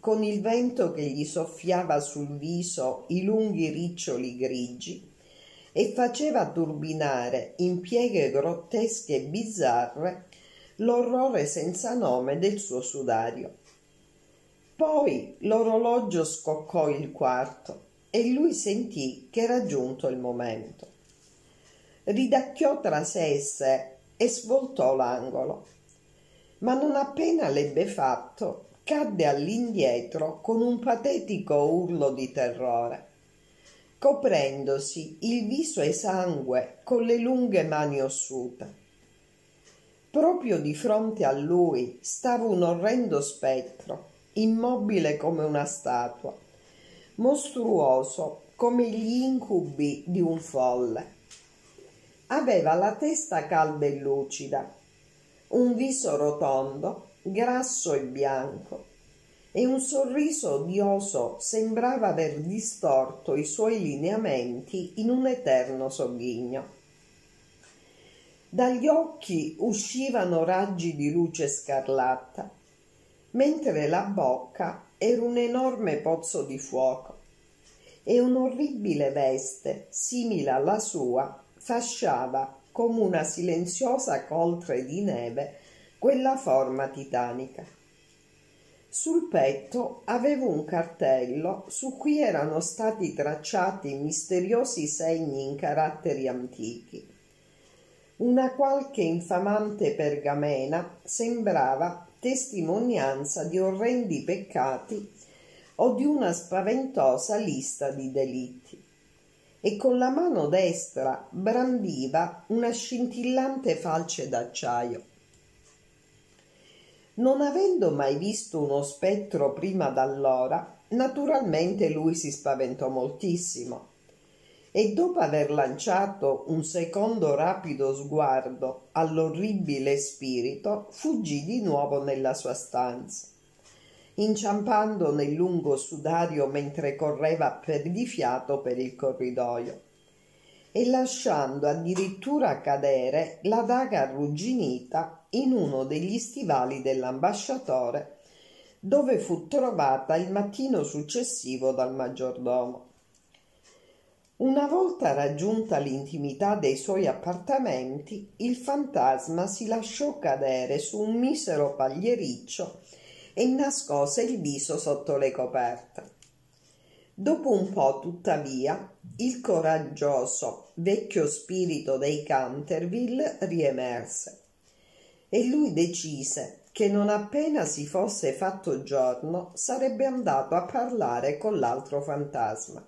con il vento che gli soffiava sul viso i lunghi riccioli grigi e faceva turbinare in pieghe grottesche e bizzarre l'orrore senza nome del suo sudario. Poi l'orologio scoccò il quarto e lui sentì che era giunto il momento. Ridacchiò tra sé e sé e svoltò l'angolo, ma non appena l'ebbe fatto cadde all'indietro con un patetico urlo di terrore, coprendosi il viso esangue con le lunghe mani ossute. Proprio di fronte a lui stava un orrendo spettro, immobile come una statua, mostruoso come gli incubi di un folle. Aveva la testa calda e lucida, un viso rotondo, grasso e bianco, e un sorriso odioso sembrava aver distorto i suoi lineamenti in un eterno sogghigno. Dagli occhi uscivano raggi di luce scarlatta, mentre la bocca era un enorme pozzo di fuoco e un'orribile veste, simile alla sua, fasciava come una silenziosa coltre di neve quella forma titanica. Sul petto aveva un cartello su cui erano stati tracciati misteriosi segni in caratteri antichi. Una qualche infamante pergamena sembrava testimonianza di orrendi peccati o di una spaventosa lista di delitti, e con la mano destra brandiva una scintillante falce d'acciaio. Non avendo mai visto uno spettro prima d'allora, naturalmente lui si spaventò moltissimo e dopo aver lanciato un secondo rapido sguardo all'orribile spirito, fuggì di nuovo nella sua stanza, inciampando nel lungo sudario mentre correva per di fiato per il corridoio e lasciando addirittura cadere la daga arrugginita in uno degli stivali dell'ambasciatore, dove fu trovata il mattino successivo dal maggiordomo. Una volta raggiunta l'intimità dei suoi appartamenti, il fantasma si lasciò cadere su un misero pagliericcio e nascose il viso sotto le coperte. Dopo un po', tuttavia, il coraggioso vecchio spirito dei Canterville riemerse e lui decise che non appena si fosse fatto giorno sarebbe andato a parlare con l'altro fantasma.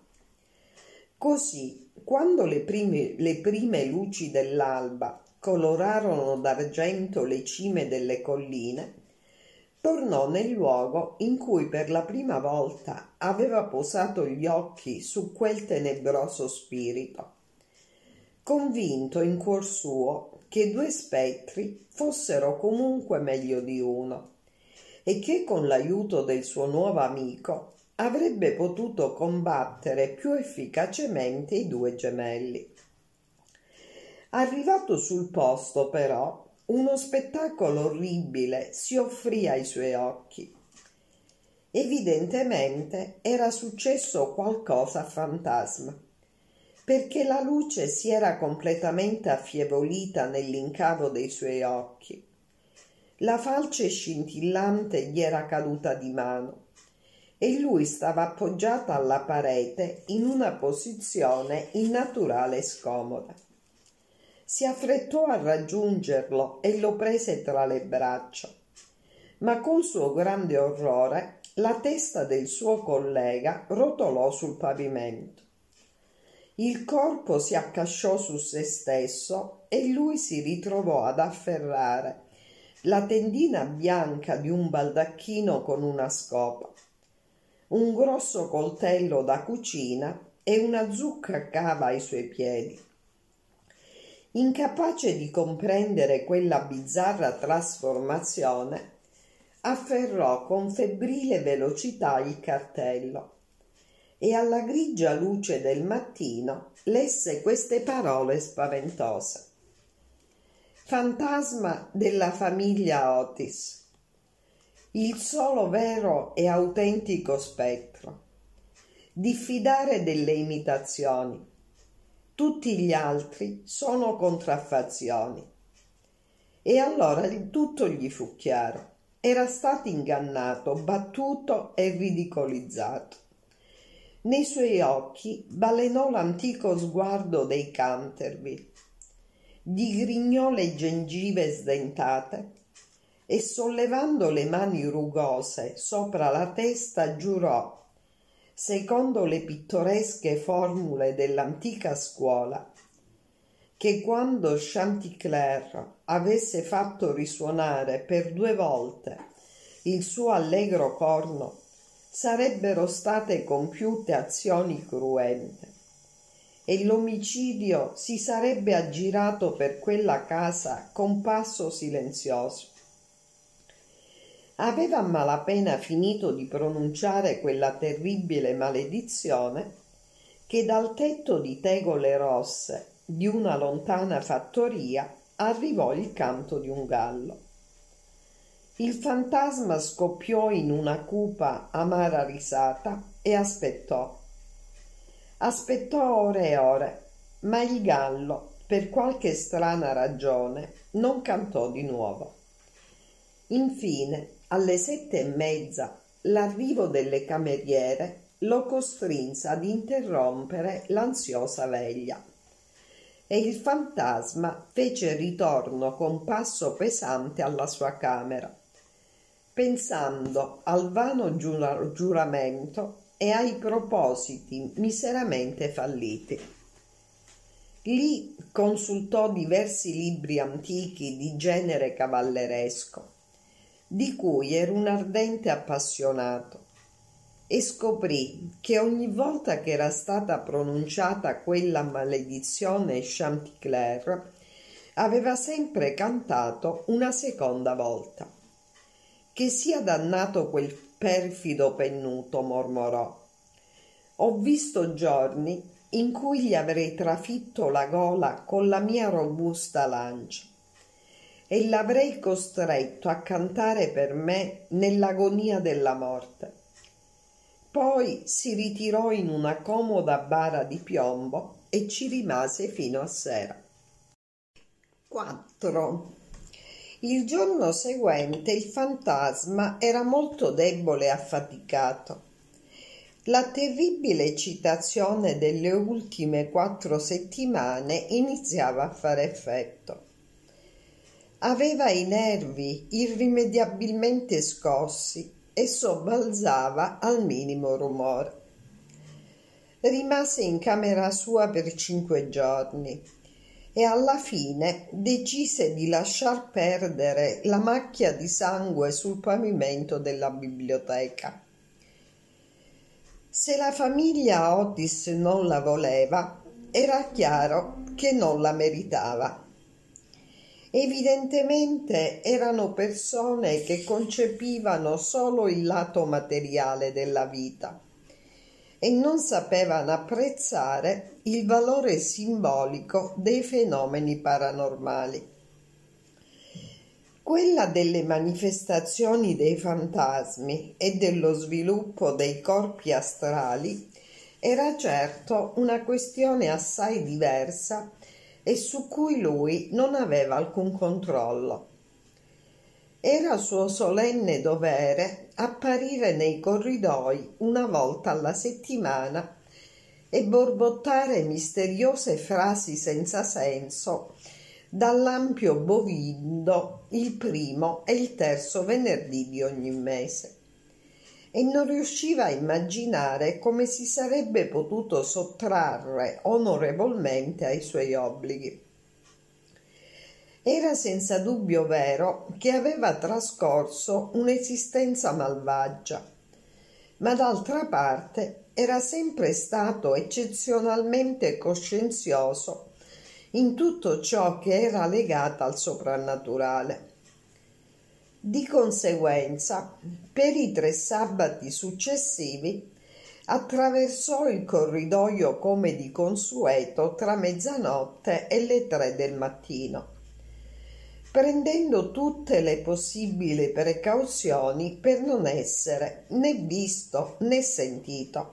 Così, quando le prime, le prime luci dell'alba colorarono d'argento le cime delle colline, tornò nel luogo in cui per la prima volta aveva posato gli occhi su quel tenebroso spirito, convinto in cuor suo che due spettri fossero comunque meglio di uno e che con l'aiuto del suo nuovo amico avrebbe potuto combattere più efficacemente i due gemelli. Arrivato sul posto, però, uno spettacolo orribile si offrì ai suoi occhi. Evidentemente era successo qualcosa a fantasma, perché la luce si era completamente affievolita nell'incavo dei suoi occhi. La falce scintillante gli era caduta di mano e lui stava appoggiato alla parete in una posizione innaturale e scomoda. Si affrettò a raggiungerlo e lo prese tra le braccia, ma con suo grande orrore la testa del suo collega rotolò sul pavimento. Il corpo si accasciò su se stesso e lui si ritrovò ad afferrare la tendina bianca di un baldacchino con una scopa, un grosso coltello da cucina e una zucca a cava ai suoi piedi. Incapace di comprendere quella bizzarra trasformazione, afferrò con febbrile velocità il cartello e alla grigia luce del mattino lesse queste parole spaventose: fantasma della famiglia Otis, il solo vero e autentico spettro. Diffidare delle imitazioni. Tutti gli altri sono contraffazioni. E allora tutto gli fu chiaro. Era stato ingannato, battuto e ridicolizzato. Nei suoi occhi balenò l'antico sguardo dei Canterville. Digrignò le gengive sdentate e sollevando le mani rugose sopra la testa giurò, secondo le pittoresche formule dell'antica scuola, che quando Chanticleer avesse fatto risuonare per due volte il suo allegro corno, sarebbero state compiute azioni cruente e l'omicidio si sarebbe aggirato per quella casa con passo silenzioso. Aveva a malapena finito di pronunciare quella terribile maledizione che dal tetto di tegole rosse di una lontana fattoria arrivò il canto di un gallo. Il fantasma scoppiò in una cupa, amara risata e aspettò. Aspettò ore e ore, ma il gallo, per qualche strana ragione, non cantò di nuovo. Infine, alle sette e mezza, l'arrivo delle cameriere lo costrinse ad interrompere l'ansiosa veglia e il fantasma fece ritorno con passo pesante alla sua camera, pensando al vano giura- giuramento e ai propositi miseramente falliti. Lì consultò diversi libri antichi di genere cavalleresco, di cui era un ardente appassionato, e scoprì che ogni volta che era stata pronunciata quella maledizione Chanticleer aveva sempre cantato una seconda volta. Che sia dannato quel perfido pennuto, mormorò. Ho visto giorni in cui gli avrei trafitto la gola con la mia robusta lancia e l'avrei costretto a cantare per me nell'agonia della morte. Poi si ritirò in una comoda bara di piombo e ci rimase fino a sera. quattro. Il giorno seguente il fantasma era molto debole e affaticato. La terribile eccitazione delle ultime quattro settimane iniziava a fare effetto. Aveva i nervi irrimediabilmente scossi e sobbalzava al minimo rumore. Rimase in camera sua per cinque giorni e alla fine decise di lasciar perdere la macchia di sangue sul pavimento della biblioteca. Se la famiglia Otis non la voleva, era chiaro che non la meritava. Evidentemente erano persone che concepivano solo il lato materiale della vita e non sapevano apprezzare il valore simbolico dei fenomeni paranormali. Quella delle manifestazioni dei fantasmi e dello sviluppo dei corpi astrali era certo una questione assai diversa e su cui lui non aveva alcun controllo. Era suo solenne dovere apparire nei corridoi una volta alla settimana e borbottare misteriose frasi senza senso dall'ampio bovindo il primo e il terzo venerdì di ogni mese. E non riusciva a immaginare come si sarebbe potuto sottrarre onorevolmente ai suoi obblighi. Era senza dubbio vero che aveva trascorso un'esistenza malvagia, ma d'altra parte era sempre stato eccezionalmente coscienzioso in tutto ciò che era legato al soprannaturale. Di conseguenza, per i tre sabati successivi, attraversò il corridoio come di consueto tra mezzanotte e le tre del mattino. prendendo tutte le possibili precauzioni per non essere né visto né sentito.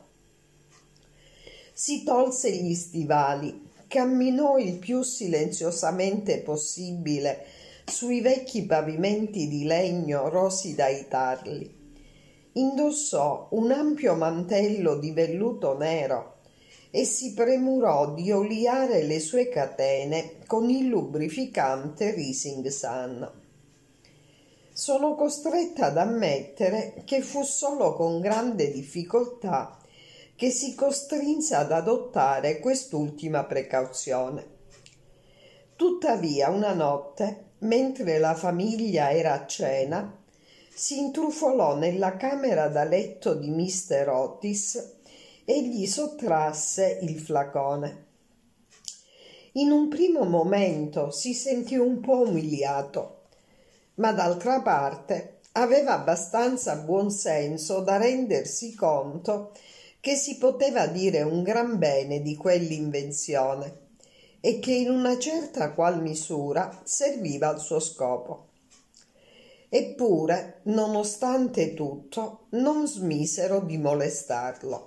Si tolse gli stivali, camminò il più silenziosamente possibile sui vecchi pavimenti di legno rosi dai tarli. Indossò un ampio mantello di velluto nero e si premurò di oliare le sue catene con il lubrificante Rising Sun. Sono costretta ad ammettere che fu solo con grande difficoltà che si costrinse ad adottare quest'ultima precauzione. Tuttavia, una notte, mentre la famiglia era a cena, si intrufolò nella camera da letto di mister Otis e gli sottrasse il flacone. In un primo momento si sentì un po' umiliato, ma d'altra parte aveva abbastanza buon senso da rendersi conto che si poteva dire un gran bene di quell'invenzione e che in una certa qual misura serviva al suo scopo. Eppure, nonostante tutto, non smisero di molestarlo.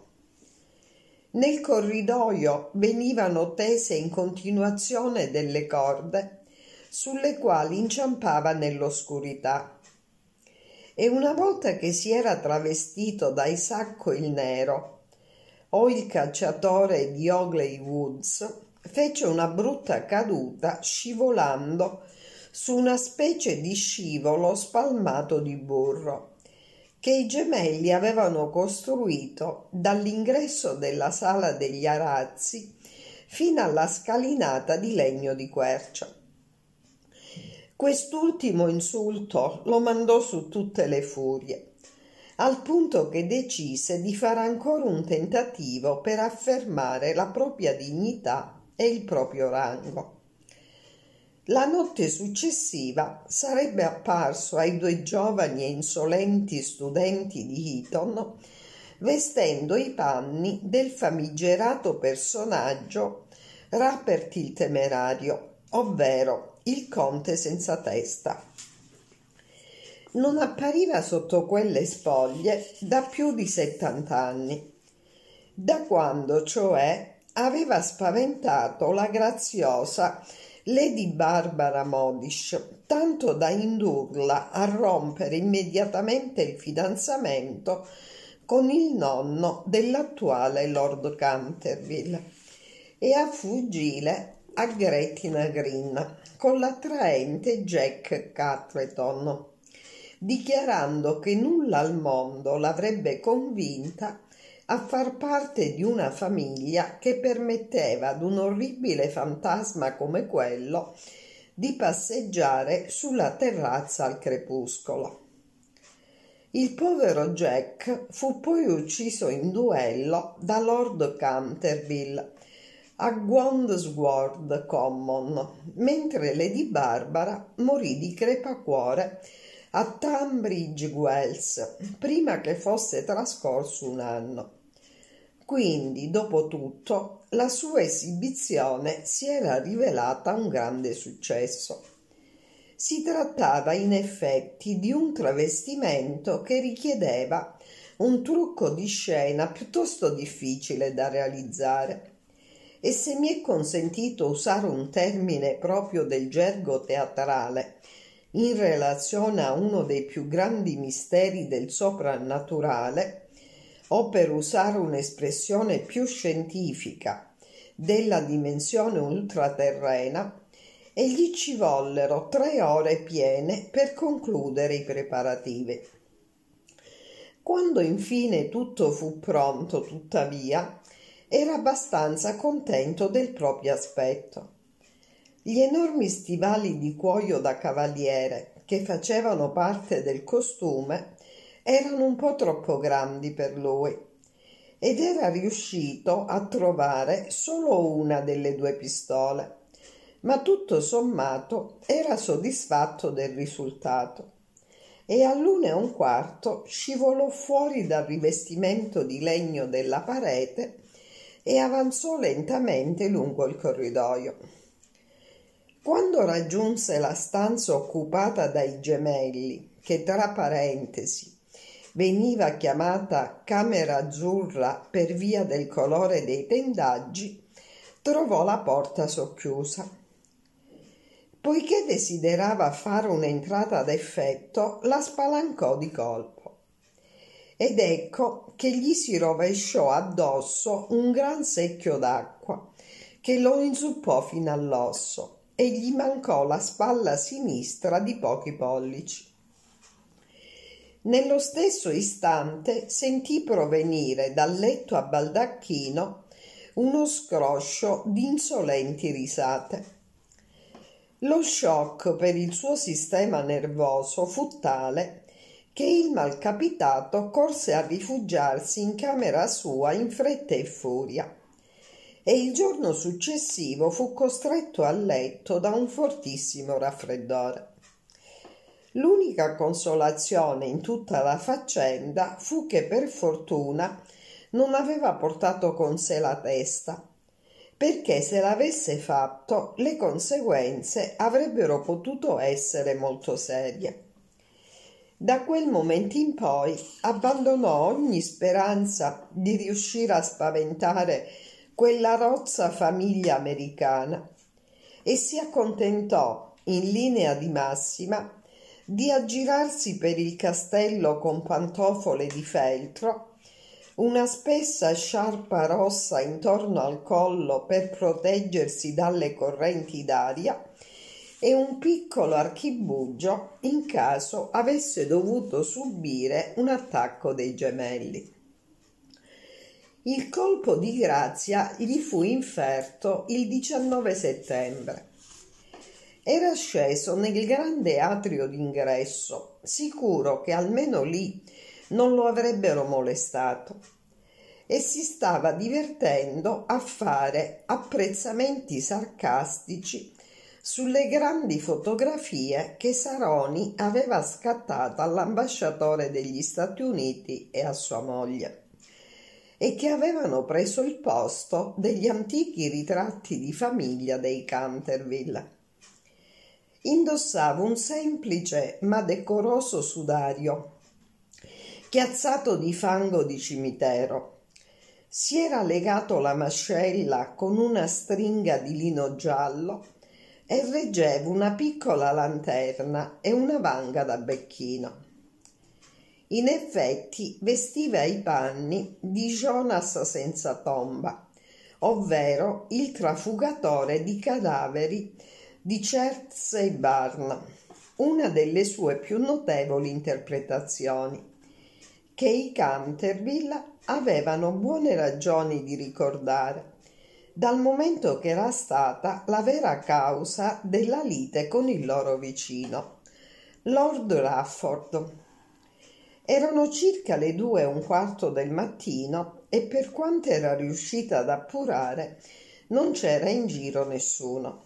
Nel corridoio venivano tese in continuazione delle corde sulle quali inciampava nell'oscurità, e una volta che si era travestito da Isacco il Nero o il cacciatore di Ogley Woods, fece una brutta caduta scivolando su una specie di scivolo spalmato di burro che i gemelli avevano costruito dall'ingresso della sala degli arazzi fino alla scalinata di legno di quercia. Quest'ultimo insulto lo mandò su tutte le furie, al punto che decise di fare ancora un tentativo per affermare la propria dignità e il proprio rango. La notte successiva sarebbe apparso ai due giovani e insolenti studenti di Eton vestendo i panni del famigerato personaggio Rupert il Temerario, ovvero il conte senza testa. Non appariva sotto quelle spoglie da più di settant'anni, da quando cioè aveva spaventato la graziosa Lady Barbara Modish, tanto da indurla a rompere immediatamente il fidanzamento con il nonno dell'attuale Lord Canterville e a fuggire a Gretna Green con l'attraente Jack Catterton, dichiarando che nulla al mondo l'avrebbe convinta a far parte di una famiglia che permetteva ad un orribile fantasma come quello di passeggiare sulla terrazza al crepuscolo. Il povero Jack fu poi ucciso in duello da Lord Canterville a Wandsworth Common, mentre Lady Barbara morì di crepacuore a Tunbridge Wells prima che fosse trascorso un anno. Quindi, dopo tutto, la sua esibizione si era rivelata un grande successo. Si trattava in effetti di un travestimento che richiedeva un trucco di scena piuttosto difficile da realizzare. E se mi è consentito usare un termine proprio del gergo teatrale in relazione a uno dei più grandi misteri del soprannaturale, o per usare un'espressione più scientifica della dimensione ultraterrena, e gli ci vollero tre ore piene per concludere i preparativi. Quando infine tutto fu pronto, tuttavia, era abbastanza contento del proprio aspetto. Gli enormi stivali di cuoio da cavaliere che facevano parte del costume erano un po' troppo grandi per lui ed era riuscito a trovare solo una delle due pistole, ma tutto sommato era soddisfatto del risultato e all'una e un quarto scivolò fuori dal rivestimento di legno della parete e avanzò lentamente lungo il corridoio. Quando raggiunse la stanza occupata dai gemelli, che tra parentesi veniva chiamata camera azzurra per via del colore dei tendaggi, trovò la porta socchiusa. Poiché desiderava fare un'entrata ad effetto, la spalancò di colpo. Ed ecco che gli si rovesciò addosso un gran secchio d'acqua che lo inzuppò fino all'osso e gli mancò la spalla sinistra di pochi pollici. Nello stesso istante sentì provenire dal letto a baldacchino uno scroscio di insolenti risate. Lo shock per il suo sistema nervoso fu tale che il malcapitato corse a rifugiarsi in camera sua in fretta e furia, e il giorno successivo fu costretto a letto da un fortissimo raffreddore. L'unica consolazione in tutta la faccenda fu che per fortuna non aveva portato con sé la testa, perché se l'avesse fatto le conseguenze avrebbero potuto essere molto serie. Da quel momento in poi abbandonò ogni speranza di riuscire a spaventare quella rozza famiglia americana e si accontentò, in linea di massima, di aggirarsi per il castello con pantofole di feltro, una spessa sciarpa rossa intorno al collo per proteggersi dalle correnti d'aria e un piccolo archibugio in caso avesse dovuto subire un attacco dei gemelli. Il colpo di grazia gli fu inferto il diciannove settembre. Era sceso nel grande atrio d'ingresso, sicuro che almeno lì non lo avrebbero molestato, e si stava divertendo a fare apprezzamenti sarcastici sulle grandi fotografie che Saroni aveva scattato all'ambasciatore degli Stati Uniti e a sua moglie, e che avevano preso il posto degli antichi ritratti di famiglia dei Canterville. Indossava un semplice ma decoroso sudario chiazzato di fango di cimitero. Si era legato la mascella con una stringa di lino giallo e reggeva una piccola lanterna e una vanga da becchino. In effetti vestiva i panni di Jonas senza tomba, ovvero il trafugatore di cadaveri di Chertsey Barn, una delle sue più notevoli interpretazioni, che i Canterville avevano buone ragioni di ricordare, dal momento che era stata la vera causa della lite con il loro vicino, Lord Rufford. Erano circa le due e un quarto del mattino e per quanto era riuscita ad appurare non c'era in giro nessuno.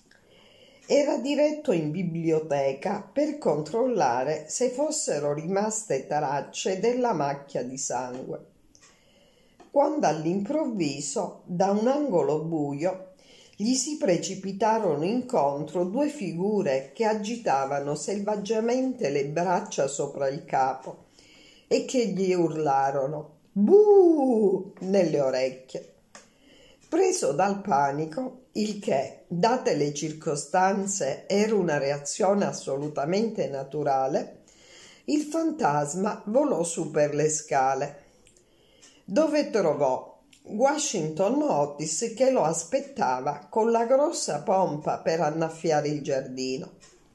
Era diretto in biblioteca per controllare se fossero rimaste tracce della macchia di sangue, quando all'improvviso, da un angolo buio, gli si precipitarono incontro due figure che agitavano selvaggiamente le braccia sopra il capo e che gli urlarono «Buh!» nelle orecchie. Preso dal panico, il che, date le circostanze, era una reazione assolutamente naturale, il fantasma volò su per le scale, dove trovò Washington Otis che lo aspettava con la grossa pompa per annaffiare il giardino.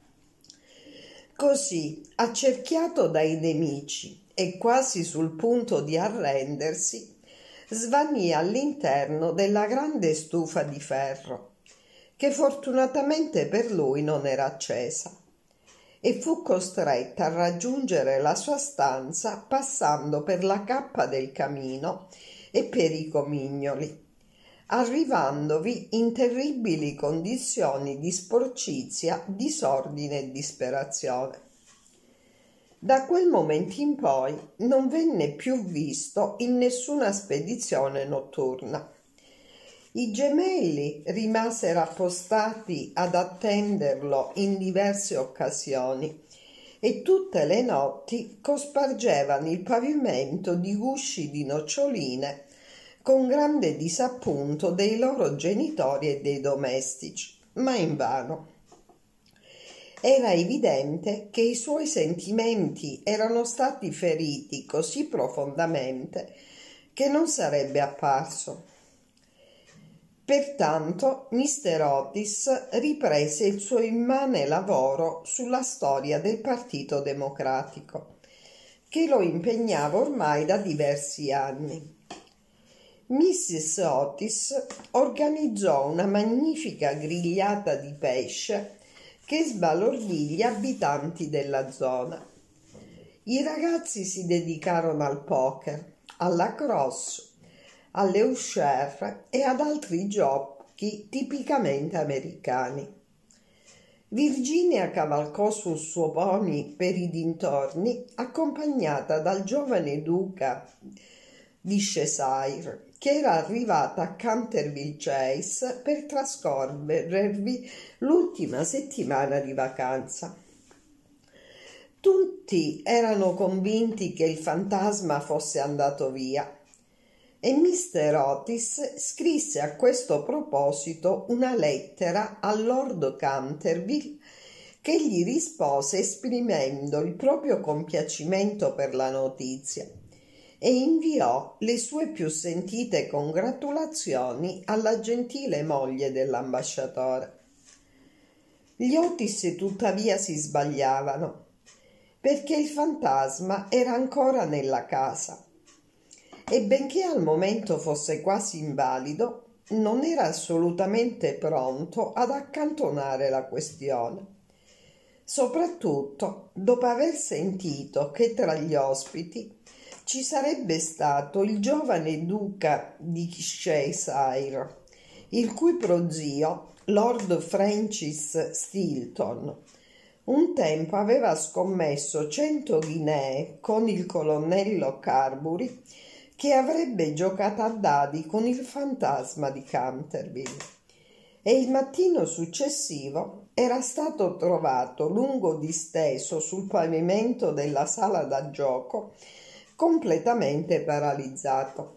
Così, accerchiato dai nemici e quasi sul punto di arrendersi, svanì all'interno della grande stufa di ferro, che fortunatamente per lui non era accesa, e fu costretta a raggiungere la sua stanza passando per la cappa del camino e per i comignoli, arrivandovi in terribili condizioni di sporcizia, disordine e disperazione. Da quel momento in poi non venne più visto in nessuna spedizione notturna. I gemelli rimasero appostati ad attenderlo in diverse occasioni e tutte le notti cospargevano il pavimento di gusci di noccioline con grande disappunto dei loro genitori e dei domestici, ma invano. Era evidente che i suoi sentimenti erano stati feriti così profondamente che non sarebbe apparso. Pertanto mister Otis riprese il suo immane lavoro sulla storia del Partito Democratico, che lo impegnava ormai da diversi anni. missis Otis organizzò una magnifica grigliata di pesce che sbalordì gli abitanti della zona. I ragazzi si dedicarono al poker, alla crosse, alle uscere e ad altri giochi tipicamente americani. Virginia cavalcò sul suo pony per i dintorni, accompagnata dal giovane duca di Cheshire, che era arrivata a Canterville Chase per trascorrervi l'ultima settimana di vacanza. Tutti erano convinti che il fantasma fosse andato via e mister Otis scrisse a questo proposito una lettera a Lord Canterville, che gli rispose esprimendo il proprio compiacimento per la notizia e inviò le sue più sentite congratulazioni alla gentile moglie dell'ambasciatore. Gli Otis tuttavia si sbagliavano, perché il fantasma era ancora nella casa e benché al momento fosse quasi invalido, non era assolutamente pronto ad accantonare la questione, soprattutto dopo aver sentito che tra gli ospiti ci sarebbe stato il giovane duca di Cheshire, il cui prozio, Lord Francis Stilton, un tempo aveva scommesso cento guinee con il colonnello Carbury che avrebbe giocato a dadi con il fantasma di Canterville, e il mattino successivo era stato trovato lungo disteso sul pavimento della sala da gioco, completamente paralizzato,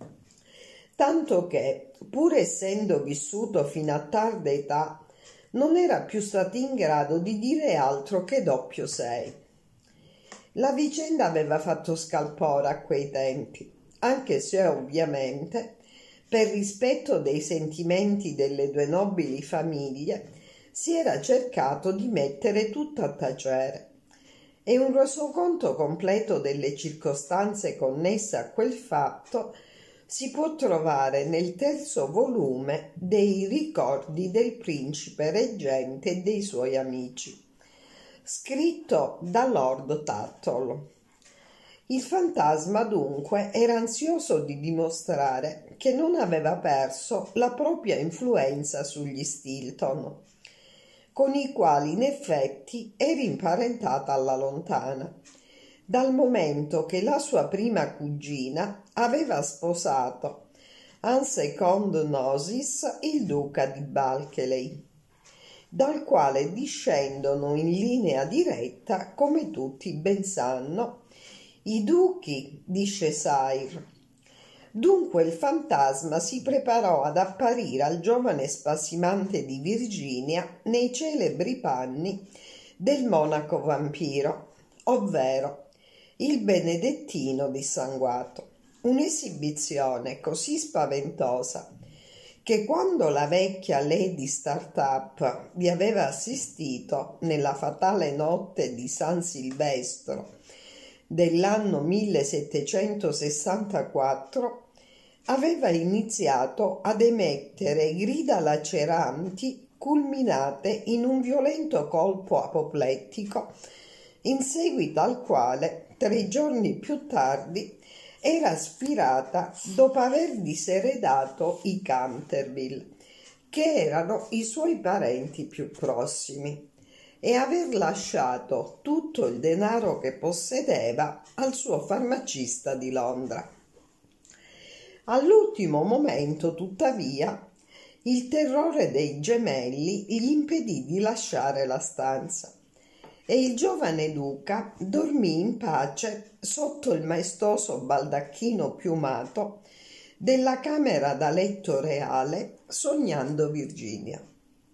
tanto che, pur essendo vissuto fino a tarda età, non era più stato in grado di dire altro che doppio sei. La vicenda aveva fatto scalpore a quei tempi, anche se ovviamente, per rispetto dei sentimenti delle due nobili famiglie, si era cercato di mettere tutto a tacere, e un resoconto completo delle circostanze connesse a quel fatto si può trovare nel terzo volume dei Ricordi del principe reggente e dei suoi amici, scritto da Lord Tuttle. Il fantasma dunque era ansioso di dimostrare che non aveva perso la propria influenza sugli Stilton, con i quali in effetti era imparentata alla lontana, dal momento che la sua prima cugina aveva sposato en seconde noces il duca di Bulkeley, dal quale discendono in linea diretta, come tutti ben sanno, i duchi di Cheshire. Dunque il fantasma si preparò ad apparire al giovane spasimante di Virginia nei celebri panni del monaco vampiro, ovvero il benedettino dissanguato. Un'esibizione così spaventosa che quando la vecchia Lady Startup vi aveva assistito nella fatale notte di San Silvestro dell'anno millesettecentosessantaquattro aveva iniziato ad emettere grida laceranti culminate in un violento colpo apoplettico, in seguito al quale tre giorni più tardi era spirata dopo aver diseredato i Canterville, che erano i suoi parenti più prossimi, e aver lasciato tutto il denaro che possedeva al suo farmacista di Londra. All'ultimo momento, tuttavia, il terrore dei gemelli gli impedì di lasciare la stanza e il giovane duca dormì in pace sotto il maestoso baldacchino piumato della camera da letto reale, sognando Virginia.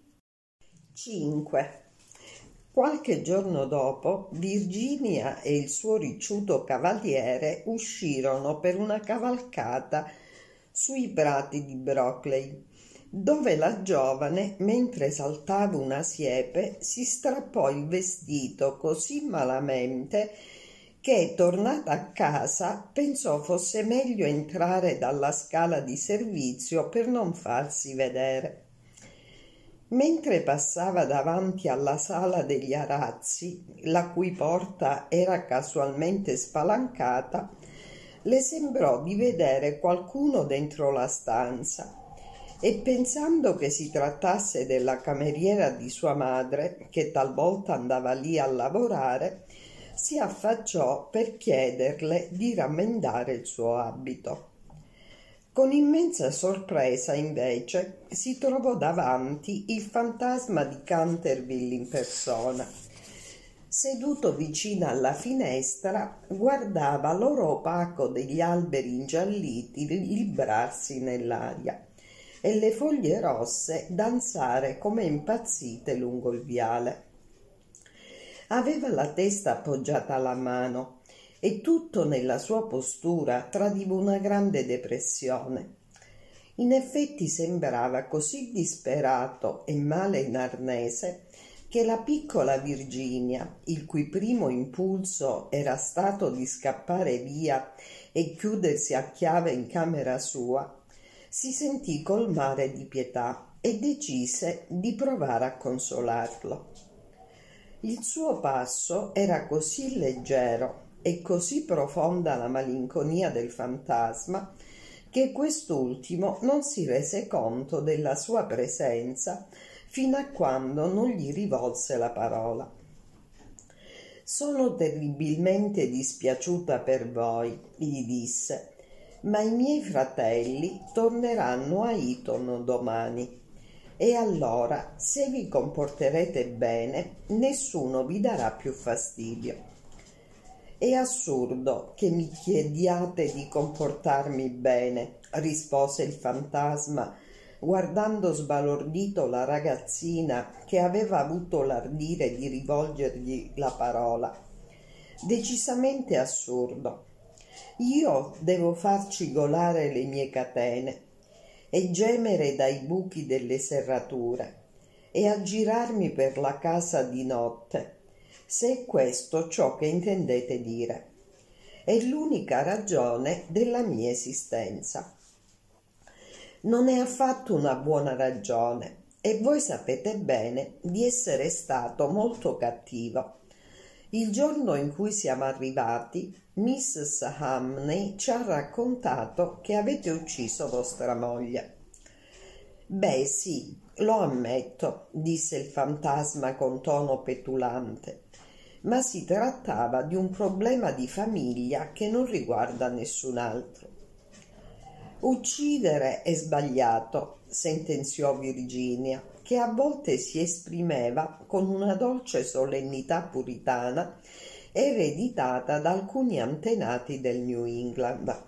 cinque. Qualche giorno dopo, Virginia e il suo ricciuto cavaliere uscirono per una cavalcata sui prati di Brockley, dove la giovane, mentre saltava una siepe, si strappò il vestito così malamente che, tornata a casa, pensò fosse meglio entrare dalla scala di servizio per non farsi vedere. Mentre passava davanti alla sala degli arazzi, la cui porta era casualmente spalancata, le sembrò di vedere qualcuno dentro la stanza e, pensando che si trattasse della cameriera di sua madre, che talvolta andava lì a lavorare, si affacciò per chiederle di rammendare il suo abito. Con immensa sorpresa, invece, si trovò davanti il fantasma di Canterville in persona. Seduto vicino alla finestra, guardava l'oro opaco degli alberi ingialliti librarsi nell'aria e le foglie rosse danzare come impazzite lungo il viale. Aveva la testa appoggiata alla mano e tutto nella sua postura tradiva una grande depressione. In effetti sembrava così disperato e male in arnese che la piccola Virginia, il cui primo impulso era stato di scappare via e chiudersi a chiave in camera sua, si sentì colmare di pietà e decise di provare a consolarlo. Il suo passo era così leggero e così profonda la malinconia del fantasma che quest'ultimo non si rese conto della sua presenza fino a quando non gli rivolse la parola. «Sono terribilmente dispiaciuta per voi», gli disse, «ma i miei fratelli torneranno a Eton domani e allora, se vi comporterete bene, nessuno vi darà più fastidio». «È assurdo che mi chiediate di comportarmi bene», rispose il fantasma, guardando sbalordito la ragazzina che aveva avuto l'ardire di rivolgergli la parola. «Decisamente assurdo. Io devo far cigolare le mie catene e gemere dai buchi delle serrature e aggirarmi per la casa di notte, se è questo ciò che intendete dire. È l'unica ragione della mia esistenza». «Non è affatto una buona ragione e voi sapete bene di essere stato molto cattivo. Il giorno in cui siamo arrivati, missus Hamney ci ha raccontato che avete ucciso vostra moglie». «Beh, sì, lo ammetto», disse il fantasma con tono petulante, «ma si trattava di un problema di famiglia che non riguarda nessun altro». «Uccidere è sbagliato», sentenziò Virginia, che a volte si esprimeva con una dolce solennità puritana ereditata da alcuni antenati del New England.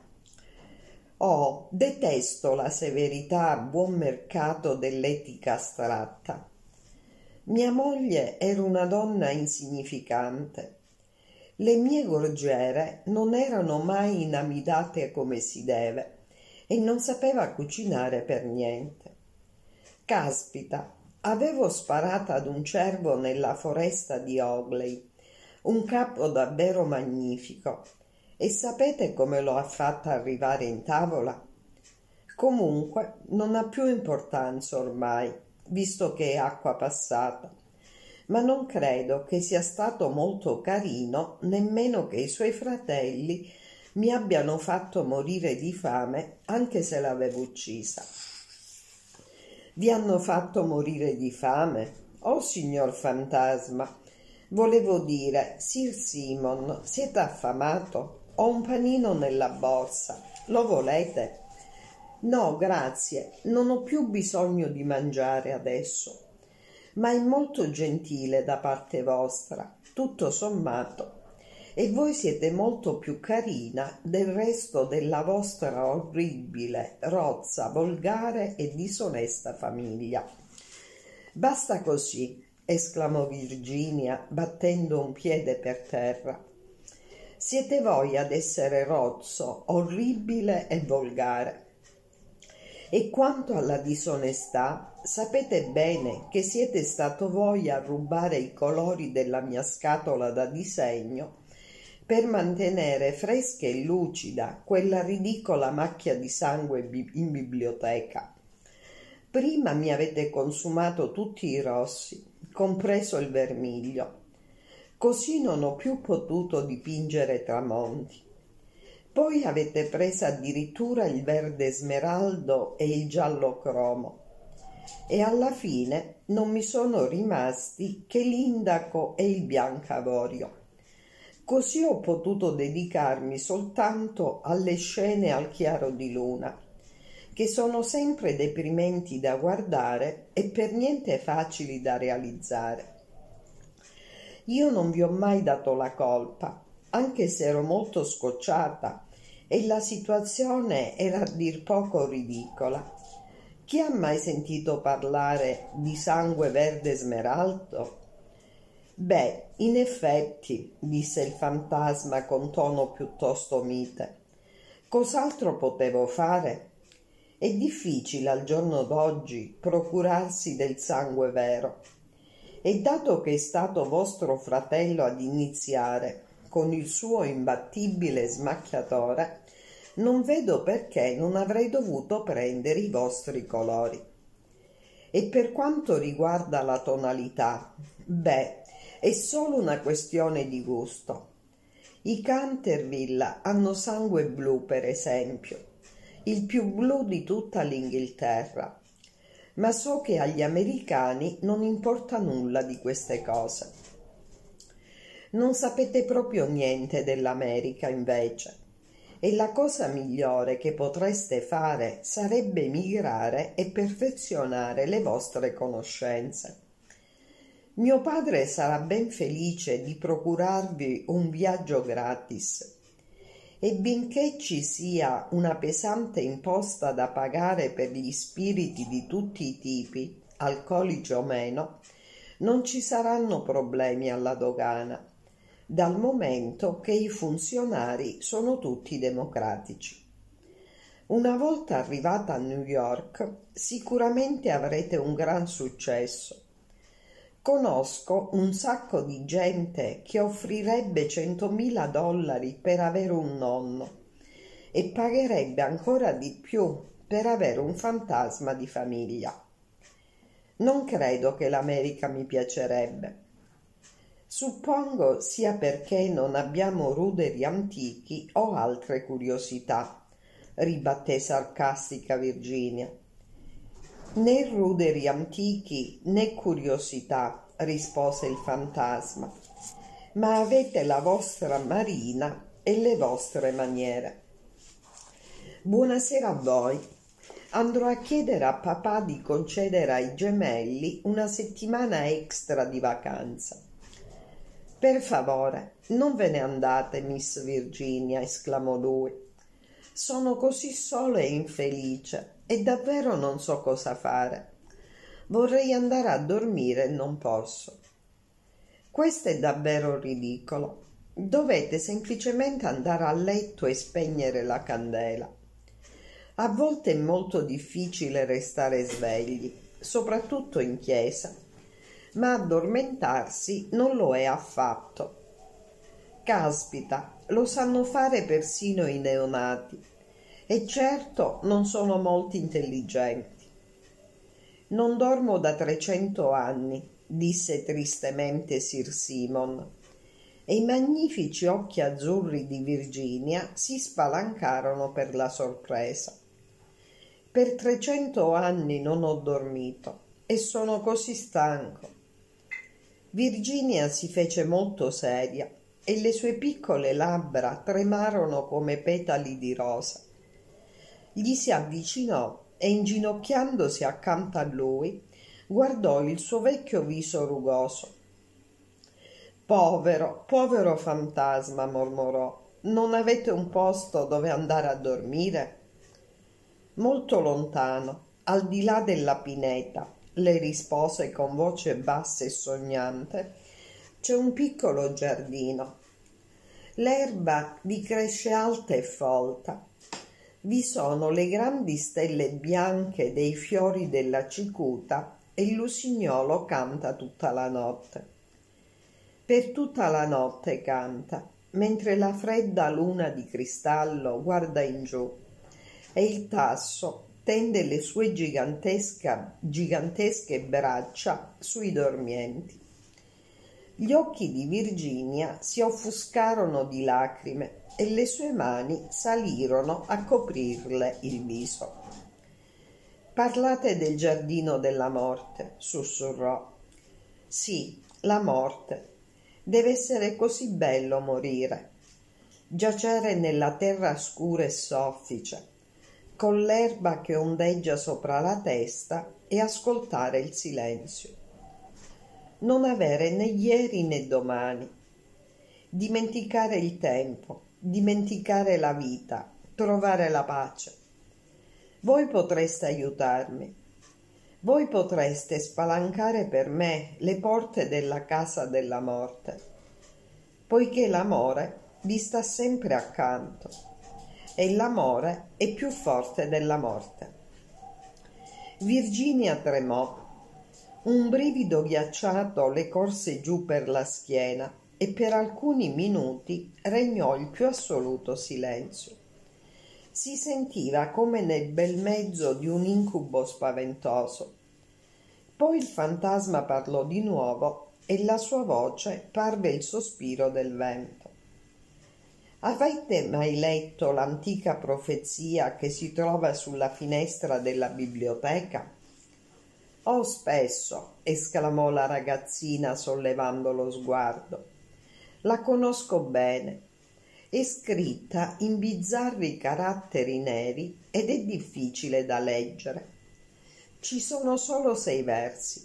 «Oh, detesto la severità a buon mercato dell'etica astratta. Mia moglie era una donna insignificante. Le mie gorgiere non erano mai inamidate come si deve e non sapeva cucinare per niente. Caspita, avevo sparato ad un cervo nella foresta di Ogley, un capo davvero magnifico, e sapete come l'ho fatta arrivare in tavola? Comunque non ha più importanza ormai, visto che è acqua passata, ma non credo che sia stato molto carino nemmeno che i suoi fratelli mi abbiano fatto morire di fame anche se l'avevo uccisa». «Vi hanno fatto morire di fame? Oh, signor fantasma, volevo dire, Sir Simon, siete affamato? Ho un panino nella borsa, lo volete?» No, grazie, non ho più bisogno di mangiare adesso. Ma è molto gentile da parte vostra, tutto sommato. E voi siete molto più carina del resto della vostra orribile, rozza, volgare e disonesta famiglia. Basta così, esclamò Virginia, battendo un piede per terra. Siete voi ad essere rozzo, orribile e volgare. E quanto alla disonestà, sapete bene che siete stato voi a rubare i colori della mia scatola da disegno per mantenere fresca e lucida quella ridicola macchia di sangue in biblioteca. Prima mi avete consumato tutti i rossi, compreso il vermiglio. Così non ho più potuto dipingere tramonti. Poi avete preso addirittura il verde smeraldo e il giallo cromo. E alla fine non mi sono rimasti che l'indaco e il bianco avorio. Così ho potuto dedicarmi soltanto alle scene al chiaro di luna, che sono sempre deprimenti da guardare e per niente facili da realizzare. Io non vi ho mai dato la colpa, anche se ero molto scocciata e la situazione era a dir poco ridicola. Chi ha mai sentito parlare di sangue verde smeraldo? Beh, in effetti, disse il fantasma con tono piuttosto mite. Cos'altro potevo fare? È difficile al giorno d'oggi procurarsi del sangue vero. E dato che è stato vostro fratello ad iniziare con il suo imbattibile smacchiatore, non vedo perché non avrei dovuto prendere i vostri colori. E per quanto riguarda la tonalità, beh, è solo una questione di gusto. I Canterville hanno sangue blu, per esempio, il più blu di tutta l'Inghilterra, ma so che agli americani non importa nulla di queste cose. Non sapete proprio niente dell'America, invece, e la cosa migliore che potreste fare sarebbe migrare e perfezionare le vostre conoscenze. Mio padre sarà ben felice di procurarvi un viaggio gratis, e benché ci sia una pesante imposta da pagare per gli spiriti di tutti i tipi, alcolici o meno, non ci saranno problemi alla dogana, dal momento che i funzionari sono tutti democratici. Una volta arrivata a New York, sicuramente avrete un gran successo. Conosco un sacco di gente che offrirebbe centomila dollari per avere un nonno e pagherebbe ancora di più per avere un fantasma di famiglia. Non credo che l'America mi piacerebbe. Suppongo sia perché non abbiamo ruderi antichi o altre curiosità, ribatté sarcastica Virginia. Né ruderi antichi né curiosità, rispose il fantasma, ma avete la vostra marina e le vostre maniere. Buonasera a voi. Andrò a chiedere a papà di concedere ai gemelli una settimana extra di vacanza. Per favore, non ve ne andate, Miss Virginia, esclamò lui. Sono così sola e infelice e davvero non so cosa fare. Vorrei andare a dormire e non posso. Questo è davvero ridicolo. Dovete semplicemente andare a letto e spegnere la candela. A volte è molto difficile restare svegli, soprattutto in chiesa, ma addormentarsi non lo è affatto. Caspita, lo sanno fare persino i neonati. E certo non sono molti intelligenti. Non dormo da trecento anni, disse tristemente Sir Simon, e i magnifici occhi azzurri di Virginia si spalancarono per la sorpresa. Per trecento anni non ho dormito e sono così stanco. Virginia si fece molto seria e le sue piccole labbra tremarono come petali di rosa. Gli si avvicinò e, inginocchiandosi accanto a lui, guardò il suo vecchio viso rugoso. Povero, povero fantasma, mormorò, non avete un posto dove andare a dormire? Molto lontano, al di là della pineta, le rispose con voce bassa e sognante, c'è un piccolo giardino. L'erba vi cresce alta e folta. Vi sono le grandi stelle bianche dei fiori della cicuta e il lusignolo canta tutta la notte. Per tutta la notte canta, mentre la fredda luna di cristallo guarda in giù e il tasso tende le sue gigantesche, gigantesche braccia sui dormienti. Gli occhi di Virginia si offuscarono di lacrime e le sue mani salirono a coprirle il viso. Parlate del giardino della morte, sussurrò. Sì, la morte. Deve essere così bello morire. Giacere nella terra scura e soffice, con l'erba che ondeggia sopra la testa e ascoltare il silenzio. Non avere né ieri né domani, dimenticare il tempo, dimenticare la vita, trovare la pace. Voi potreste aiutarmi, voi potreste spalancare per me le porte della casa della morte, poiché l'amore vi sta sempre accanto e l'amore è più forte della morte. Virginia tremò. Un brivido ghiacciato le corse giù per la schiena e per alcuni minuti regnò il più assoluto silenzio. Si sentiva come nel bel mezzo di un incubo spaventoso. Poi il fantasma parlò di nuovo e la sua voce parve il sospiro del vento. Avete mai letto l'antica profezia che si trova sulla finestra della biblioteca? Oh, spesso, esclamò la ragazzina sollevando lo sguardo. La conosco bene. È scritta in bizzarri caratteri neri ed è difficile da leggere. Ci sono solo sei versi.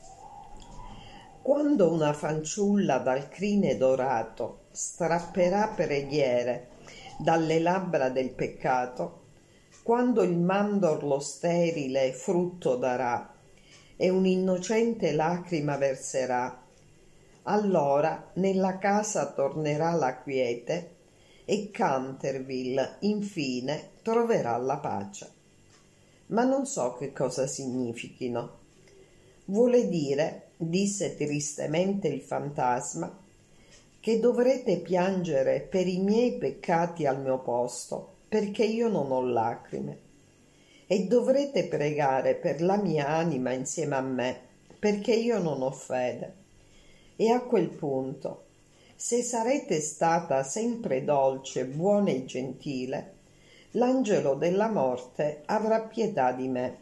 Quando una fanciulla dal crine dorato strapperà preghiere dalle labbra del peccato, quando il mandorlo sterile frutto darà e un'innocente lacrima verserà, allora nella casa tornerà la quiete e Canterville infine troverà la pace. Ma non so che cosa significhino. Vuole dire, disse tristemente il fantasma, che dovrete piangere per i miei peccati al mio posto, perché io non ho lacrime. E dovrete pregare per la mia anima insieme a me, perché io non ho fede. E a quel punto, se sarete stata sempre dolce, buona e gentile, l'angelo della morte avrà pietà di me.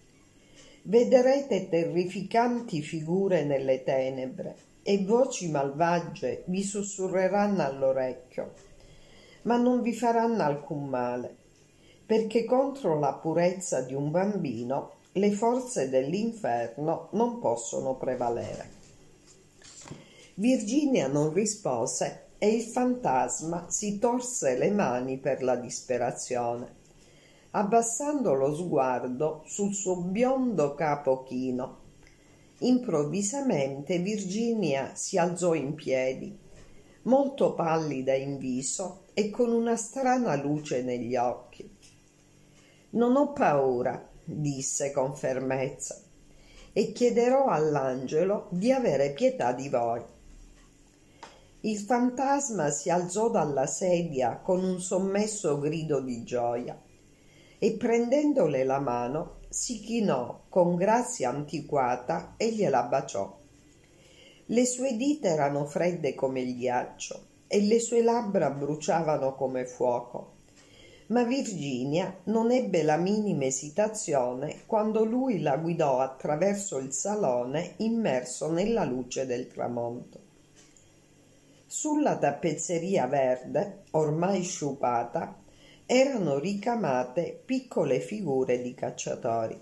Vedrete terrificanti figure nelle tenebre e voci malvagie vi sussurreranno all'orecchio, ma non vi faranno alcun male, perché contro la purezza di un bambino le forze dell'inferno non possono prevalere. Virginia non rispose e il fantasma si torse le mani per la disperazione, abbassando lo sguardo sul suo biondo capo chino. Improvvisamente Virginia si alzò in piedi, molto pallida in viso e con una strana luce negli occhi. «Non ho paura», disse con fermezza, «e chiederò all'angelo di avere pietà di voi». Il fantasma si alzò dalla sedia con un sommesso grido di gioia e prendendole la mano si chinò con grazia antiquata e gliela baciò. Le sue dita erano fredde come il ghiaccio e le sue labbra bruciavano come fuoco, ma Virginia non ebbe la minima esitazione quando lui la guidò attraverso il salone immerso nella luce del tramonto. Sulla tappezzeria verde, ormai sciupata, erano ricamate piccole figure di cacciatori.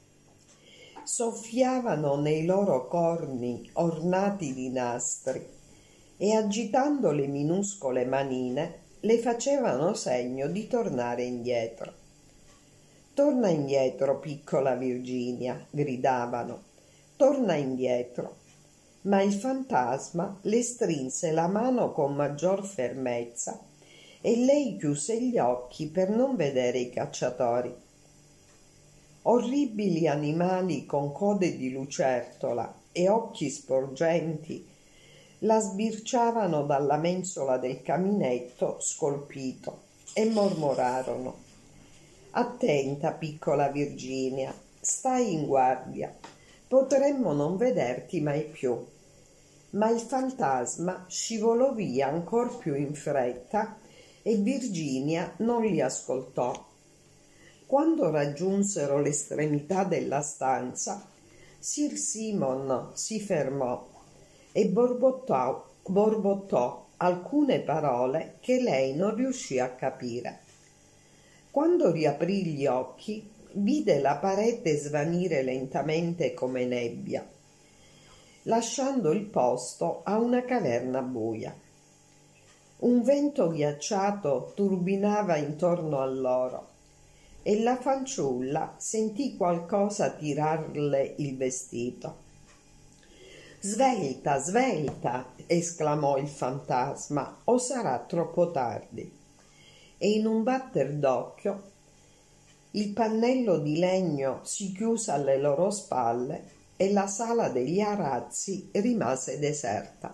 Soffiavano nei loro corni ornati di nastri e agitando le minuscole manine le facevano segno di tornare indietro. «Torna indietro, piccola Virginia», gridavano, «torna indietro». Ma il fantasma le strinse la mano con maggior fermezza e lei chiuse gli occhi per non vedere i cacciatori. Orribili animali con code di lucertola e occhi sporgenti la sbirciavano dalla mensola del caminetto scolpito e mormorarono: «Attenta, piccola Virginia, stai in guardia, potremmo non vederti mai più». Ma il fantasma scivolò via ancor più in fretta e Virginia non li ascoltò. Quando raggiunsero l'estremità della stanza, Sir Simon si fermò e borbottò, borbottò alcune parole che lei non riuscì a capire. Quando riaprì gli occhi, vide la parete svanire lentamente come nebbia, lasciando il posto a una caverna buia. Un vento ghiacciato turbinava intorno a loro e la fanciulla sentì qualcosa tirarle il vestito. «Svelta, svelta!» esclamò il fantasma, «o sarà troppo tardi». E in un batter d'occhio il pannello di legno si chiuse alle loro spalle e la sala degli arazzi rimase deserta.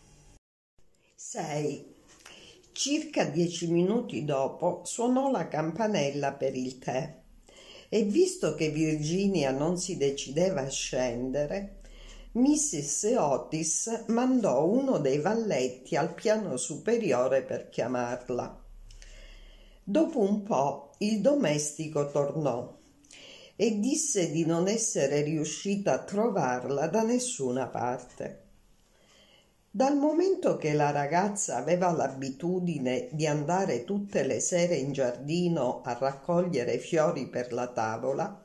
sei. Circa dieci minuti dopo suonò la campanella per il tè e, visto che Virginia non si decideva a scendere, missis Otis mandò uno dei valletti al piano superiore per chiamarla. Dopo un po' il domestico tornò e disse di non essere riuscita a trovarla da nessuna parte. Dal momento che la ragazza aveva l'abitudine di andare tutte le sere in giardino a raccogliere fiori per la tavola,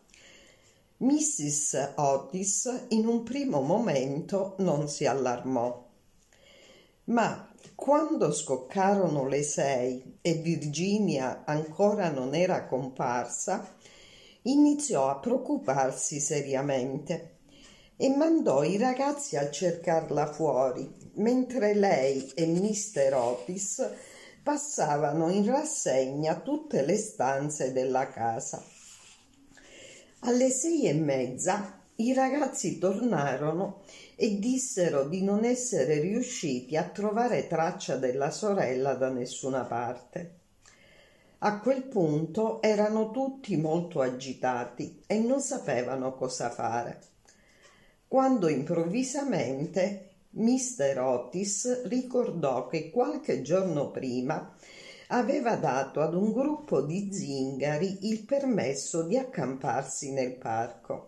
missis Otis in un primo momento non si allarmò. Ma quando scoccarono le sei e Virginia ancora non era comparsa, iniziò a preoccuparsi seriamente e mandò i ragazzi a cercarla fuori, mentre lei e mister Otis passavano in rassegna tutte le stanze della casa. Alle sei e mezza i ragazzi tornarono e dissero di non essere riusciti a trovare traccia della sorella da nessuna parte. A quel punto erano tutti molto agitati e non sapevano cosa fare, quando improvvisamente mister Otis ricordò che qualche giorno prima aveva dato ad un gruppo di zingari il permesso di accamparsi nel parco.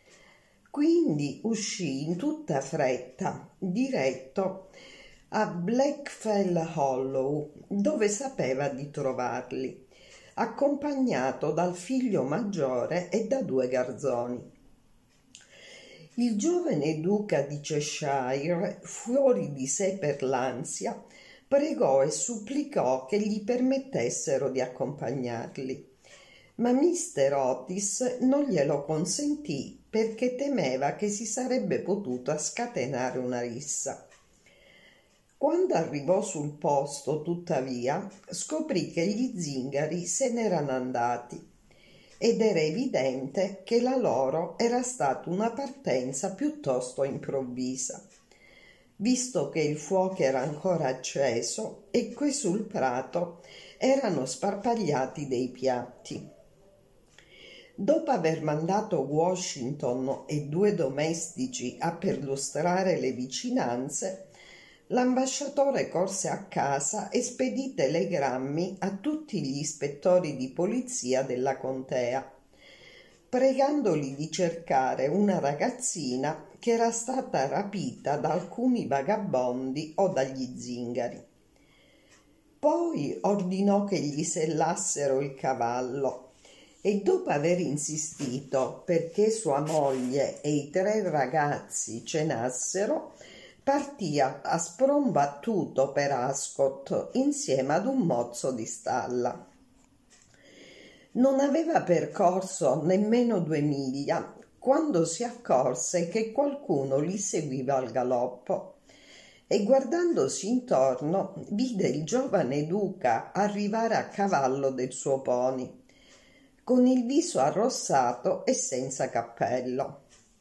Quindi uscì in tutta fretta, diretto a Blackfell Hollow, dove sapeva di trovarli, accompagnato dal figlio maggiore e da due garzoni. Il giovane duca di Cheshire, fuori di sé per l'ansia, pregò e supplicò che gli permettessero di accompagnarli, ma mister Otis non glielo consentì perché temeva che si sarebbe potuta scatenare una rissa. Quando arrivò sul posto, tuttavia, scoprì che gli zingari se n'erano andati ed era evidente che la loro era stata una partenza piuttosto improvvisa, visto che il fuoco era ancora acceso e che sul prato erano sparpagliati dei piatti. Dopo aver mandato Washington e due domestici a perlustrare le vicinanze, l'ambasciatore corse a casa e spedì telegrammi a tutti gli ispettori di polizia della contea, pregandoli di cercare una ragazzina che era stata rapita da alcuni vagabondi o dagli zingari. Poi ordinò che gli sellassero il cavallo e dopo aver insistito perché sua moglie e i tre ragazzi cenassero, partì a, a sprombattuto per Ascot insieme ad un mozzo di stalla. Non aveva percorso nemmeno due miglia quando si accorse che qualcuno li seguiva al galoppo e guardandosi intorno vide il giovane duca arrivare a cavallo del suo pony, con il viso arrossato e senza cappello.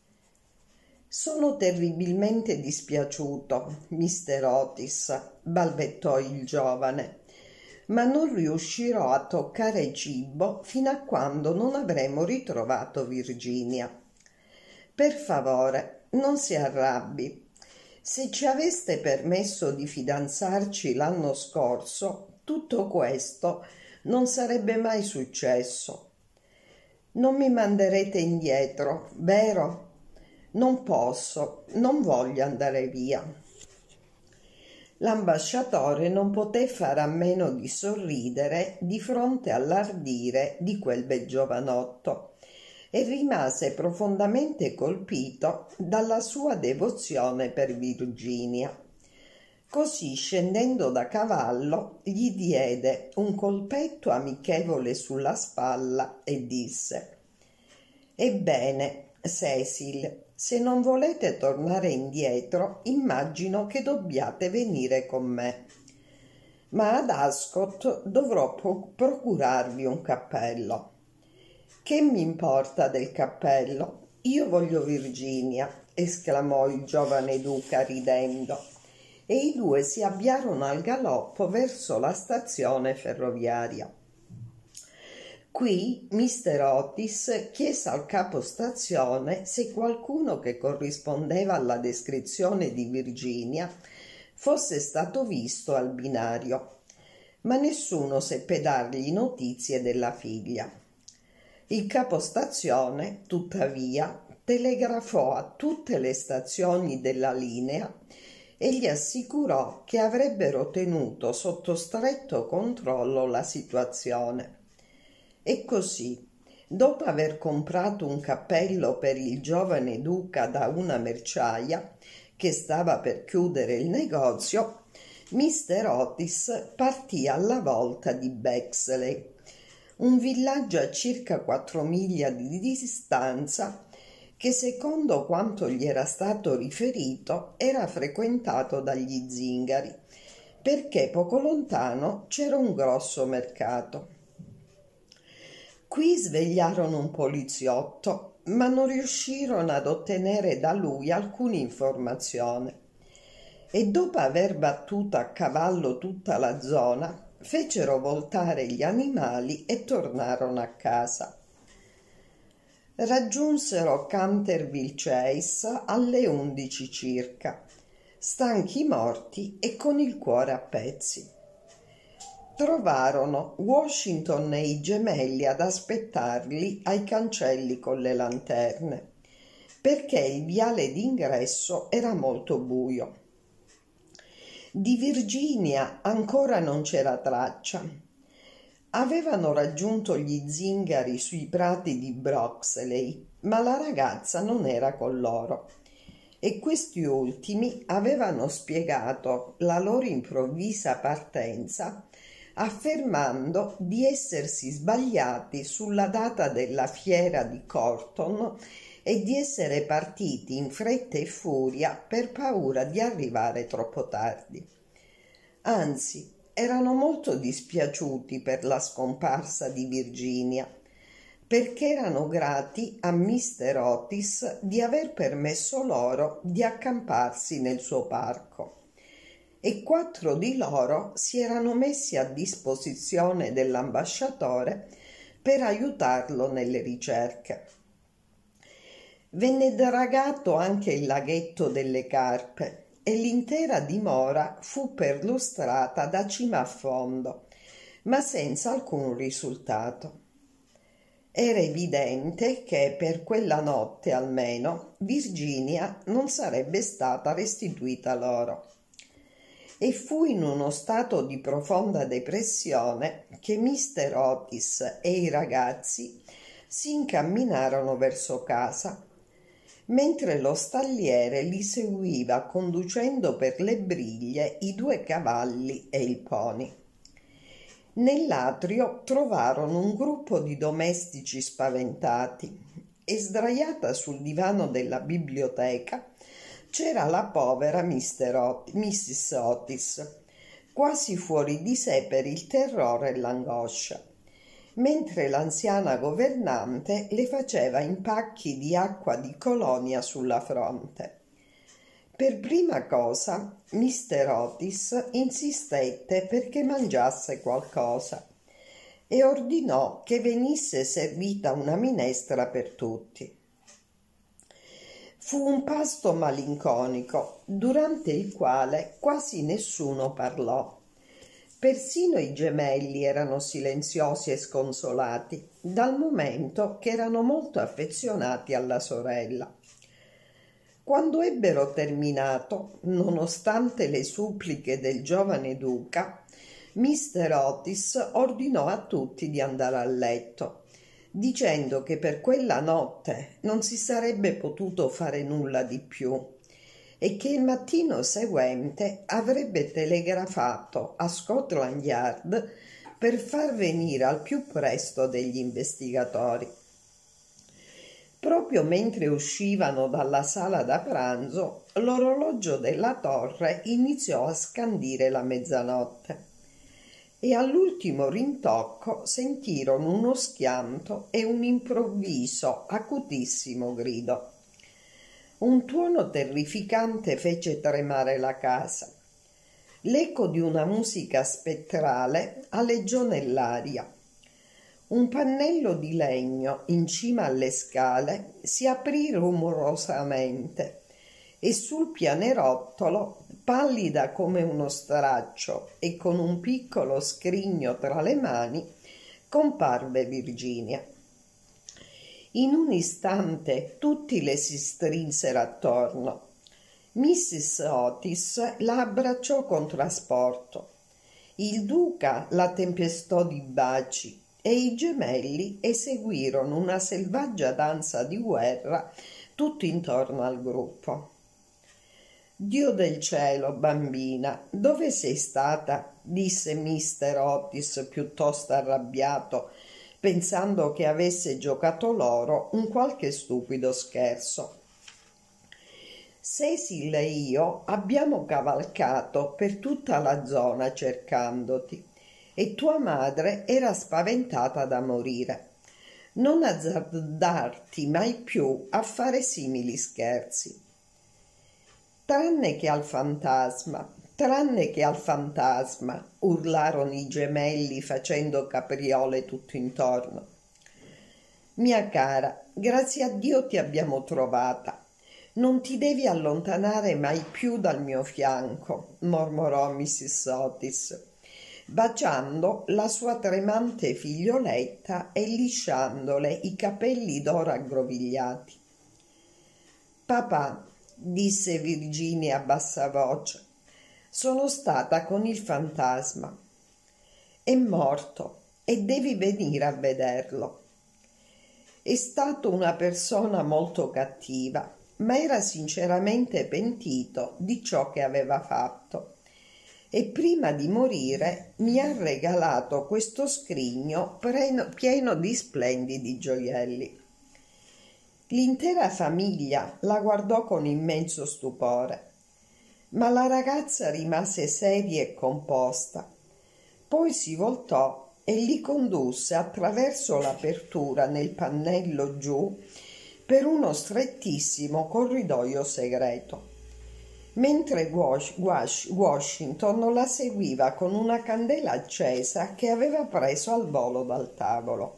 «Sono terribilmente dispiaciuto, mister Otis», balbettò il giovane, «ma non riuscirò a toccare cibo fino a quando non avremo ritrovato Virginia. Per favore, non si arrabbi. Se ci aveste permesso di fidanzarci l'anno scorso, tutto questo non sarebbe mai successo. Non mi manderete indietro, vero? Non posso, non voglio andare via». L'ambasciatore non poté fare a meno di sorridere di fronte all'ardire di quel bel giovanotto e rimase profondamente colpito dalla sua devozione per Virginia. Così, scendendo da cavallo, gli diede un colpetto amichevole sulla spalla e disse: «Ebbene, Cecil, se non volete tornare indietro, immagino che dobbiate venire con me. Ma ad Ascot dovrò pro- procurarvi un cappello». «Che mi importa del cappello? Io voglio Virginia», esclamò il giovane duca ridendo, e i due si avviarono al galoppo verso la stazione ferroviaria. Qui mister Otis chiese al capostazione se qualcuno che corrispondeva alla descrizione di Virginia fosse stato visto al binario, ma nessuno seppe dargli notizie della figlia. Il capostazione, tuttavia, telegrafò a tutte le stazioni della linea e gli assicurò che avrebbero tenuto sotto stretto controllo la situazione. E così, dopo aver comprato un cappello per il giovane duca da una merciaia che stava per chiudere il negozio, mister Otis partì alla volta di Bexley, un villaggio a circa quattro miglia di distanza che, secondo quanto gli era stato riferito, era frequentato dagli zingari, perché poco lontano c'era un grosso mercato. Qui svegliarono un poliziotto, ma non riuscirono ad ottenere da lui alcuna informazione, e dopo aver battuto a cavallo tutta la zona, fecero voltare gli animali e tornarono a casa. Raggiunsero Canterville Chase alle undici circa, stanchi morti e con il cuore a pezzi. Trovarono Washington e i gemelli ad aspettarli ai cancelli con le lanterne, perché il viale d'ingresso era molto buio. Di Virginia ancora non c'era traccia. Avevano raggiunto gli zingari sui prati di Broxley, ma la ragazza non era con loro, e questi ultimi avevano spiegato la loro improvvisa partenza affermando di essersi sbagliati sulla data della fiera di Corton e di essere partiti in fretta e furia per paura di arrivare troppo tardi. Anzi, erano molto dispiaciuti per la scomparsa di Virginia, perché erano grati a mister Otis di aver permesso loro di accamparsi nel suo parco, e quattro di loro si erano messi a disposizione dell'ambasciatore per aiutarlo nelle ricerche. Venne dragato anche il laghetto delle carpe e l'intera dimora fu perlustrata da cima a fondo, ma senza alcun risultato. Era evidente che per quella notte almeno Virginia non sarebbe stata restituita loro. e fu in uno stato di profonda depressione che mister Otis e i ragazzi si incamminarono verso casa, mentre lo stalliere li seguiva conducendo per le briglie i due cavalli e il pony. Nell'atrio trovarono un gruppo di domestici spaventati e sdraiata sul divano della biblioteca c'era la povera mister Ot- missis Otis, quasi fuori di sé per il terrore e l'angoscia, mentre l'anziana governante le faceva impacchi di acqua di colonia sulla fronte. Per prima cosa mister Otis insistette perché mangiasse qualcosa e ordinò che venisse servita una minestra per tutti. Fu un pasto malinconico, durante il quale quasi nessuno parlò. Persino i gemelli erano silenziosi e sconsolati, dal momento che erano molto affezionati alla sorella. Quando ebbero terminato, nonostante le suppliche del giovane duca, mister Otis ordinò a tutti di andare a letto, dicendo che per quella notte non si sarebbe potuto fare nulla di più e che il mattino seguente avrebbe telegrafato a Scotland Yard per far venire al più presto degli investigatori. Proprio mentre uscivano dalla sala da pranzo, l'orologio della torre iniziò a scandire la mezzanotte e all'ultimo rintocco sentirono uno schianto e un improvviso, acutissimo grido. Un tuono terrificante fece tremare la casa. L'eco di una musica spettrale aleggiò nell'aria. Un pannello di legno in cima alle scale si aprì rumorosamente e sul pianerottolo, pallida come uno straccio e con un piccolo scrigno tra le mani, comparve Virginia. In un istante tutti le si strinsero attorno. missis Otis la abbracciò con trasporto. Il duca la tempestò di baci e i gemelli eseguirono una selvaggia danza di guerra tutto intorno al gruppo. «Dio del cielo, bambina, dove sei stata?» disse mister Otis piuttosto arrabbiato, pensando che avesse giocato loro un qualche stupido scherzo. «Cecil e io abbiamo cavalcato per tutta la zona cercandoti e tua madre era spaventata da morire. Non azzardarti mai più a fare simili scherzi. Tranne che al fantasma, tranne che al fantasma, urlarono i gemelli facendo capriole tutto intorno. Mia cara, grazie a Dio ti abbiamo trovata. Non ti devi allontanare mai più dal mio fianco, mormorò missis Otis, baciando la sua tremante figlioletta e lisciandole i capelli d'oro aggrovigliati. Papà, disse Virginia a bassa voce, sono stata con il fantasma. È morto e devi venire a vederlo. È stato una persona molto cattiva, ma era sinceramente pentito di ciò che aveva fatto e prima di morire mi ha regalato questo scrigno pieno di splendidi gioielli. L'intera famiglia la guardò con immenso stupore, ma la ragazza rimase seria e composta. Poi si voltò e li condusse attraverso l'apertura nel pannello giù per uno strettissimo corridoio segreto, mentre Wash- Wash- Washington la seguiva con una candela accesa che aveva preso al volo dal tavolo.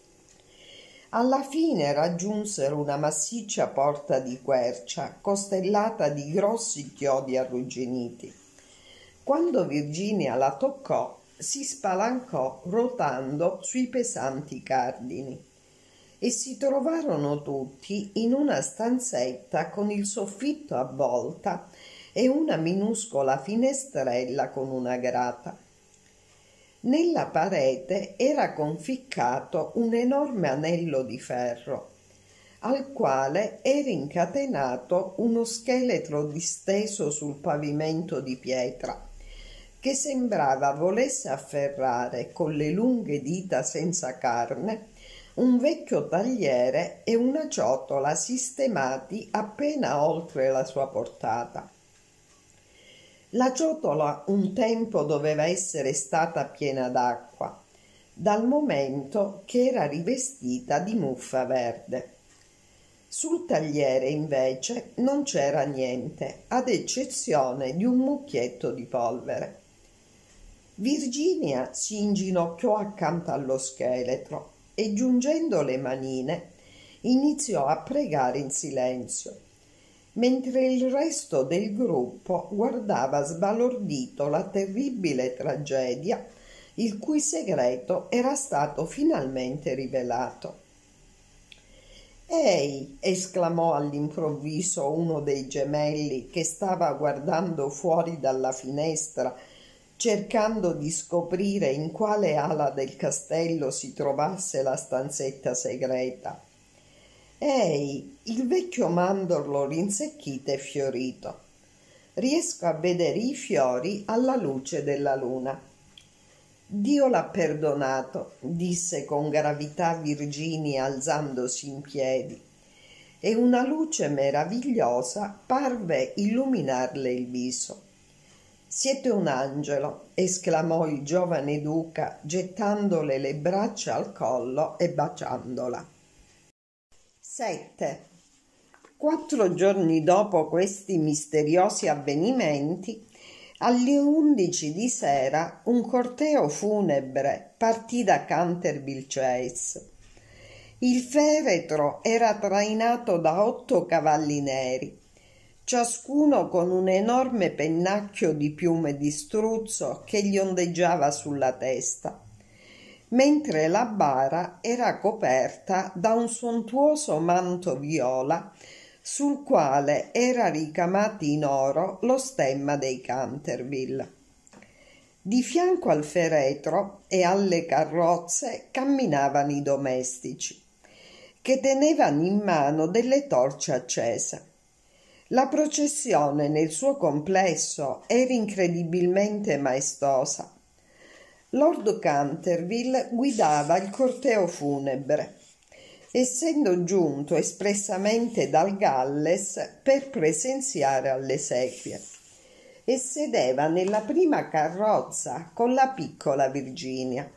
Alla fine raggiunsero una massiccia porta di quercia costellata di grossi chiodi arrugginiti. Quando Virginia la toccò, si spalancò ruotando sui pesanti cardini e si trovarono tutti in una stanzetta con il soffitto a volta e una minuscola finestrella con una grata. Nella parete era conficcato un enorme anello di ferro, al quale era incatenato uno scheletro disteso sul pavimento di pietra, che sembrava volesse afferrare con le lunghe dita senza carne un vecchio tagliere e una ciotola sistemati appena oltre la sua portata. La ciotola un tempo doveva essere stata piena d'acqua, dal momento che era rivestita di muffa verde. Sul tagliere invece non c'era niente, ad eccezione di un mucchietto di polvere. Virginia si inginocchiò accanto allo scheletro e, giungendo le manine, iniziò a pregare in silenzio, mentre il resto del gruppo guardava sbalordito la terribile tragedia il cui segreto era stato finalmente rivelato. «Ehi!» esclamò all'improvviso uno dei gemelli che stava guardando fuori dalla finestra, cercando di scoprire in quale ala del castello si trovasse la stanzetta segreta. «Ehi!» Il vecchio mandorlo rinsecchito e fiorito. «Riesco a vedere i fiori alla luce della luna». «Dio l'ha perdonato», disse con gravità Virginia alzandosi in piedi, e una luce meravigliosa parve illuminarle il viso. «Siete un angelo», esclamò il giovane duca, gettandole le braccia al collo e baciandola. sette. Quattro giorni dopo questi misteriosi avvenimenti, alle undici di sera un corteo funebre partì da Canterville Chase. Il feretro era trainato da otto cavalli neri, ciascuno con un enorme pennacchio di piume di struzzo che gli ondeggiava sulla testa, mentre la bara era coperta da un sontuoso manto viola sul quale era ricamato in oro lo stemma dei Canterville. Di fianco al feretro e alle carrozze camminavano i domestici, che tenevano in mano delle torce accese. La processione nel suo complesso era incredibilmente maestosa. Lord Canterville guidava il corteo funebre, essendo giunto espressamente dal Galles per presenziare alle esequie, e sedeva nella prima carrozza con la piccola Virginia.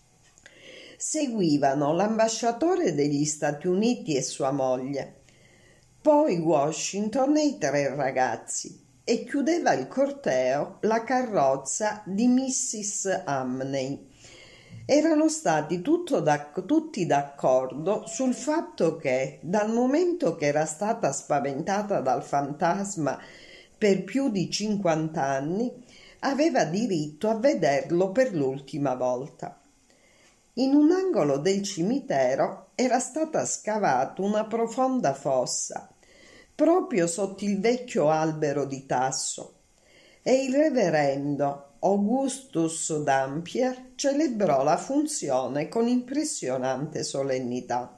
Seguivano l'ambasciatore degli Stati Uniti e sua moglie, poi Washington e i tre ragazzi, e chiudeva il corteo la carrozza di missis Hamney. Erano stati tutto da, tutti d'accordo sul fatto che, dal momento che era stata spaventata dal fantasma per più di cinquant'anni, aveva diritto a vederlo per l'ultima volta. In un angolo del cimitero era stata scavata una profonda fossa, proprio sotto il vecchio albero di tasso, e il reverendo Augustus Dampier celebrò la funzione con impressionante solennità.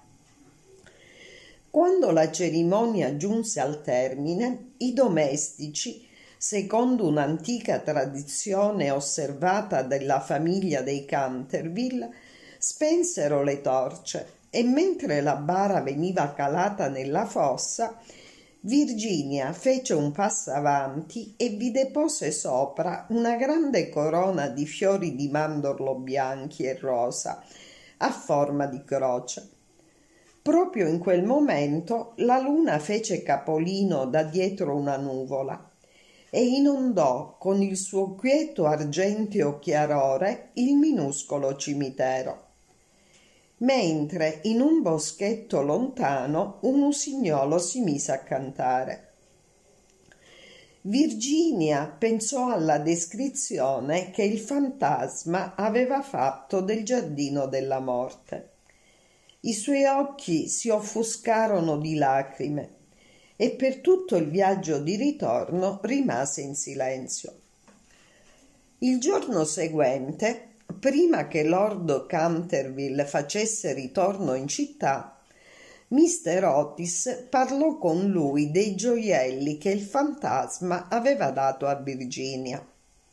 Quando la cerimonia giunse al termine, i domestici, secondo un'antica tradizione osservata dalla famiglia dei Canterville, spensero le torce e mentre la bara veniva calata nella fossa, Virginia fece un passo avanti e vi depose sopra una grande corona di fiori di mandorlo bianchi e rosa a forma di croce. Proprio in quel momento la luna fece capolino da dietro una nuvola e inondò con il suo quieto argenteo chiarore il minuscolo cimitero, mentre in un boschetto lontano un usignolo si mise a cantare. Virginia pensò alla descrizione che il fantasma aveva fatto del giardino della morte. I suoi occhi si offuscarono di lacrime e per tutto il viaggio di ritorno rimase in silenzio. Il giorno seguente, prima che Lord Canterville facesse ritorno in città, mister Otis parlò con lui dei gioielli che il fantasma aveva dato a Virginia.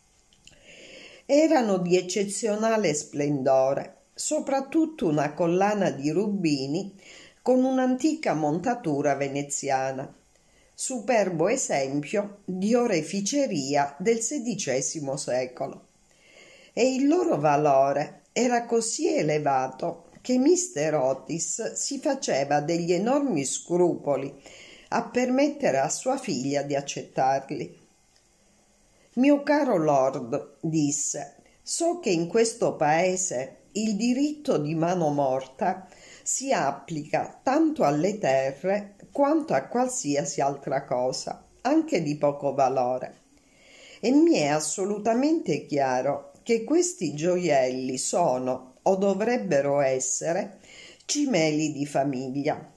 Erano di eccezionale splendore, soprattutto una collana di rubini con un'antica montatura veneziana, superbo esempio di oreficeria del sedicesimo secolo. E il loro valore era così elevato che mister Otis si faceva degli enormi scrupoli a permettere a sua figlia di accettarli. «Mio caro Lord», disse, «so che in questo paese il diritto di mano morta si applica tanto alle terre quanto a qualsiasi altra cosa, anche di poco valore. E mi è assolutamente chiaro che questi gioielli sono, o dovrebbero essere, cimeli di famiglia.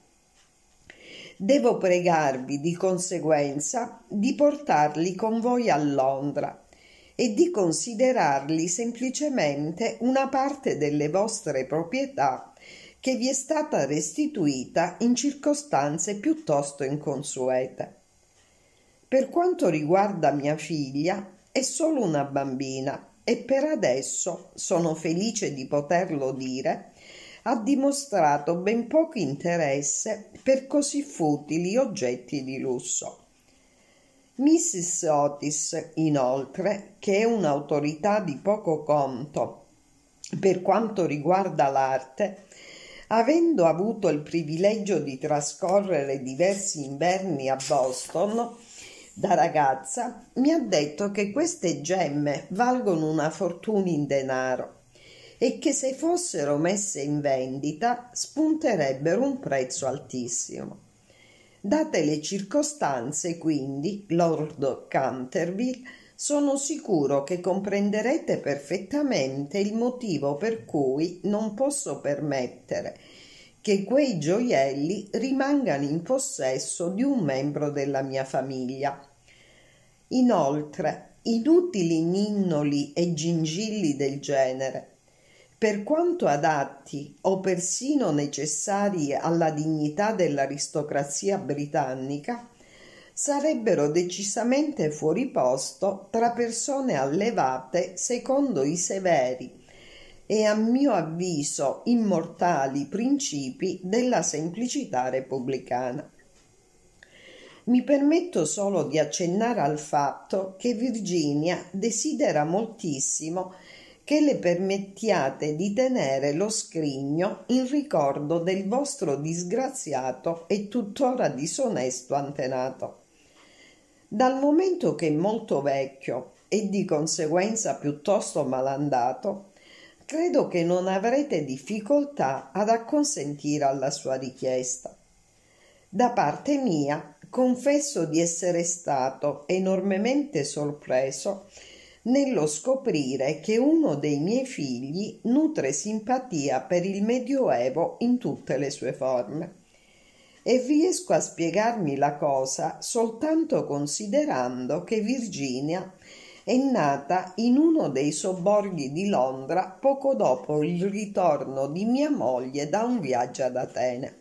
Devo pregarvi di conseguenza di portarli con voi a Londra e di considerarli semplicemente una parte delle vostre proprietà che vi è stata restituita in circostanze piuttosto inconsuete. Per quanto riguarda mia figlia, è solo una bambina e per adesso, sono felice di poterlo dire, ha dimostrato ben poco interesse per così futili oggetti di lusso. missis Otis, inoltre, che è un'autorità di poco conto per quanto riguarda l'arte, avendo avuto il privilegio di trascorrere diversi inverni a Boston, da ragazza, mi ha detto che queste gemme valgono una fortuna in denaro e che se fossero messe in vendita spunterebbero un prezzo altissimo. Date le circostanze, quindi, Lord Canterville, sono sicuro che comprenderete perfettamente il motivo per cui non posso permettere che quei gioielli rimangano in possesso di un membro della mia famiglia. Inoltre, inutili ninnoli e gingilli del genere, per quanto adatti o persino necessari alla dignità dell'aristocrazia britannica, sarebbero decisamente fuori posto tra persone allevate secondo i severi e a mio avviso immortali principi della semplicità repubblicana. Mi permetto solo di accennare al fatto che Virginia desidera moltissimo che le permettiate di tenere lo scrigno in ricordo del vostro disgraziato e tuttora disonesto antenato. Dal momento che è molto vecchio e di conseguenza piuttosto malandato, credo che non avrete difficoltà ad acconsentire alla sua richiesta. Da parte mia, confesso di essere stato enormemente sorpreso nello scoprire che uno dei miei figli nutre simpatia per il Medioevo in tutte le sue forme. E riesco a spiegarmi la cosa soltanto considerando che Virginia è nata in uno dei sobborghi di Londra poco dopo il ritorno di mia moglie da un viaggio ad Atene.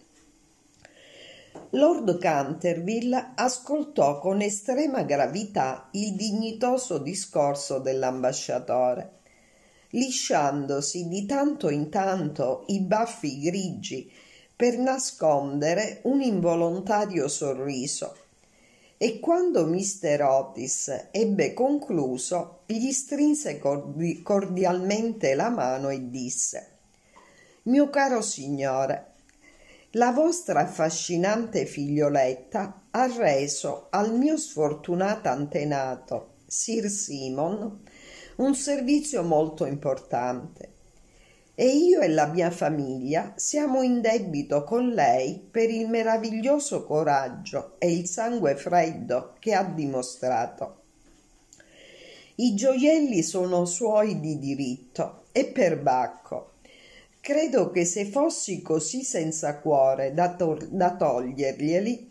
Lord Canterville ascoltò con estrema gravità il dignitoso discorso dell'ambasciatore, lisciandosi di tanto in tanto i baffi grigi per nascondere un involontario sorriso, e quando mister Otis ebbe concluso gli strinse cordi- cordialmente la mano e disse: «Mio caro signore, la vostra affascinante figlioletta ha reso al mio sfortunato antenato, Sir Simon, un servizio molto importante, e io e la mia famiglia siamo in debito con lei per il meraviglioso coraggio e il sangue freddo che ha dimostrato. I gioielli sono suoi di diritto e perbacco. Credo che se fossi così senza cuore da, to- da toglierglieli,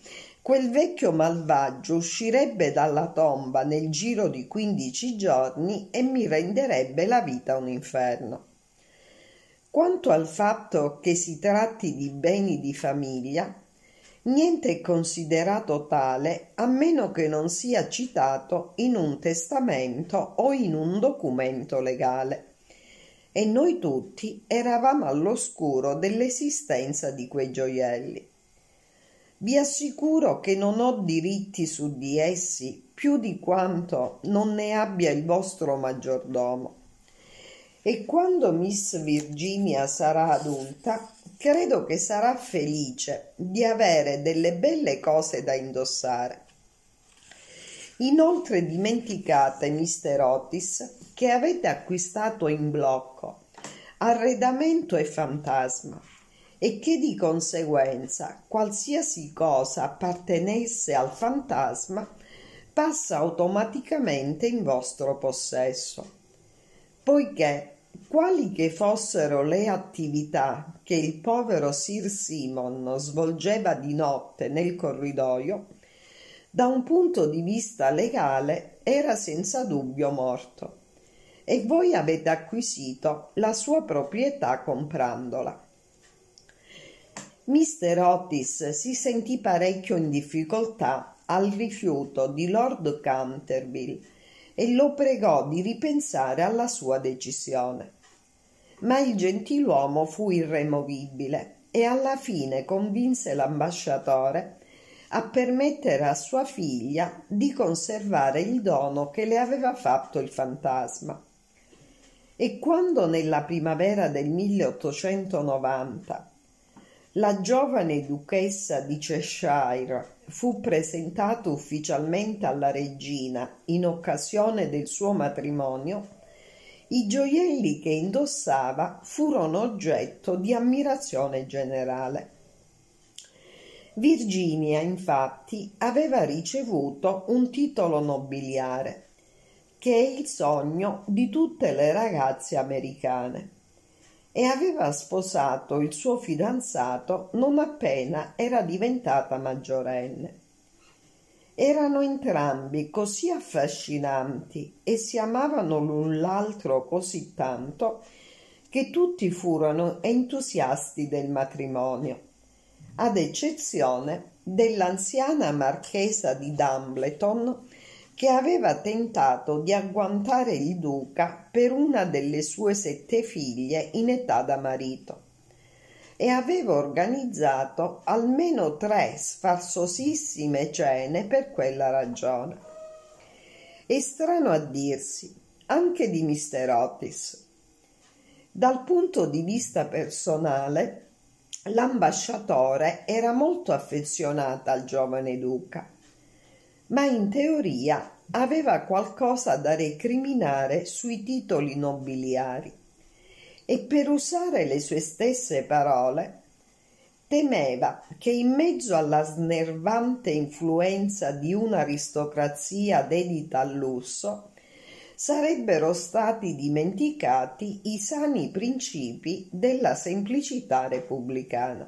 quel vecchio malvagio uscirebbe dalla tomba nel giro di quindici giorni e mi renderebbe la vita un inferno. Quanto al fatto che si tratti di beni di famiglia, niente è considerato tale a meno che non sia citato in un testamento o in un documento legale. E noi tutti eravamo all'oscuro dell'esistenza di quei gioielli. Vi assicuro che non ho diritti su di essi più di quanto non ne abbia il vostro maggiordomo. E quando Miss Virginia sarà adulta, credo che sarà felice di avere delle belle cose da indossare. Inoltre dimenticate, mister Otis, che avete acquistato in blocco arredamento e fantasma e che di conseguenza qualsiasi cosa appartenesse al fantasma passa automaticamente in vostro possesso, poiché quali che fossero le attività che il povero Sir Simon svolgeva di notte nel corridoio, da un punto di vista legale era senza dubbio morto, e voi avete acquisito la sua proprietà comprandola. mister Otis si sentì parecchio in difficoltà al rifiuto di Lord Canterville e lo pregò di ripensare alla sua decisione. Ma il gentiluomo fu irremovibile e alla fine convinse l'ambasciatore a permettere a sua figlia di conservare il dono che le aveva fatto il fantasma. E quando nella primavera del milleottocentonovanta la giovane duchessa di Cheshire fu presentata ufficialmente alla regina in occasione del suo matrimonio, i gioielli che indossava furono oggetto di ammirazione generale. Virginia, infatti, aveva ricevuto un titolo nobiliare, che è il sogno di tutte le ragazze americane, e aveva sposato il suo fidanzato non appena era diventata maggiorenne. Erano entrambi così affascinanti e si amavano l'un l'altro così tanto che tutti furono entusiasti del matrimonio, ad eccezione dell'anziana marchesa di Dumbleton, che aveva tentato di agguantare il duca per una delle sue sette figlie in età da marito, e aveva organizzato almeno tre sfarzosissime cene per quella ragione. È strano a dirsi, anche di mister Otis. Dal punto di vista personale, l'ambasciatore era molto affezionata al giovane duca, ma in teoria aveva qualcosa da recriminare sui titoli nobiliari e, per usare le sue stesse parole, temeva che in mezzo alla snervante influenza di un'aristocrazia dedita al lusso sarebbero stati dimenticati i sani principi della semplicità repubblicana.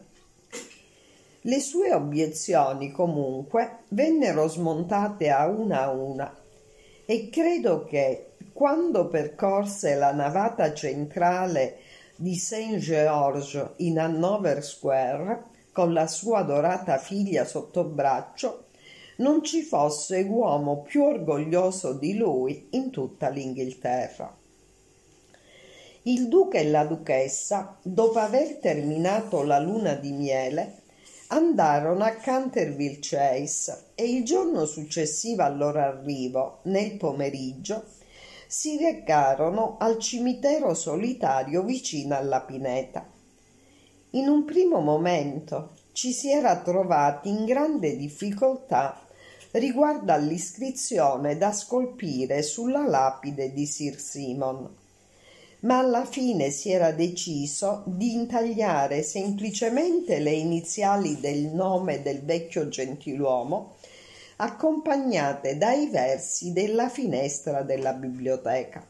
Le sue obiezioni, comunque, vennero smontate a una a una, e credo che, quando percorse la navata centrale di Saint George in Hanover Square con la sua adorata figlia sotto braccio, non ci fosse uomo più orgoglioso di lui in tutta l'Inghilterra. Il duca e la duchessa, dopo aver terminato la luna di miele, andarono a Canterville Chase e il giorno successivo al loro arrivo, nel pomeriggio, si recarono al cimitero solitario vicino alla pineta. In un primo momento ci si era trovati in grande difficoltà riguardo all'iscrizione da scolpire sulla lapide di Sir Simon, ma alla fine si era deciso di intagliare semplicemente le iniziali del nome del vecchio gentiluomo, accompagnate dai versi della finestra della biblioteca.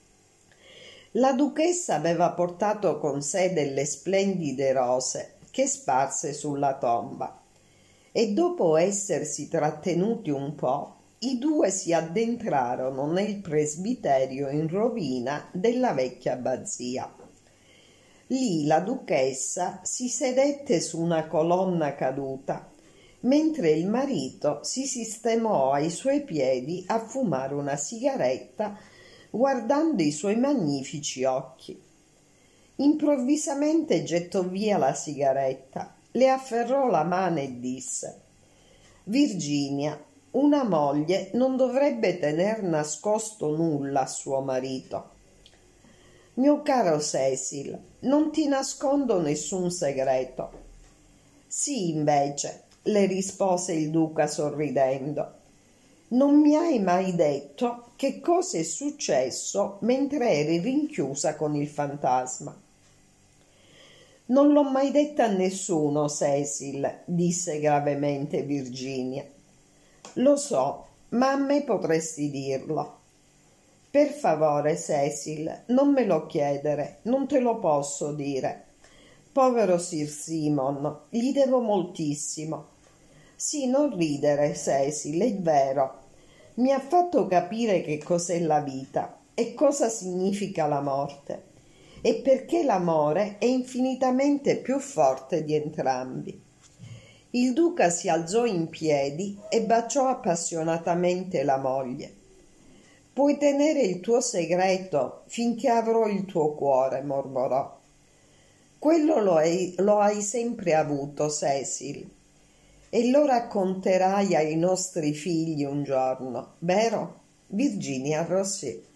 La duchessa aveva portato con sé delle splendide rose che sparse sulla tomba, e dopo essersi trattenuti un po', i due si addentrarono nel presbiterio in rovina della vecchia abbazia. Lì la duchessa si sedette su una colonna caduta, mentre il marito si sistemò ai suoi piedi a fumare una sigaretta, guardando i suoi magnifici occhi. Improvvisamente gettò via la sigaretta, le afferrò la mano e disse: «Virginia, una moglie non dovrebbe tener nascosto nulla a suo marito». «Mio caro Cecil, non ti nascondo nessun segreto». «Sì, invece», le rispose il duca sorridendo, «non mi hai mai detto che cosa è successo mentre eri rinchiusa con il fantasma». «Non l'ho mai detta a nessuno, Cecil», disse gravemente Virginia. «Lo so, ma a me potresti dirlo». «Per favore, Cecil, non me lo chiedere, non te lo posso dire. Povero Sir Simon, gli devo moltissimo». «Sì, non ridere, Cecil, è vero. Mi ha fatto capire che cos'è la vita e cosa significa la morte, e perché l'amore è infinitamente più forte di entrambi». Il duca si alzò in piedi e baciò appassionatamente la moglie. «Puoi tenere il tuo segreto finché avrò il tuo cuore», mormorò. «Quello lo hai, lo hai sempre avuto, Cecil, e lo racconterai ai nostri figli un giorno, vero?» Virginia arrossì.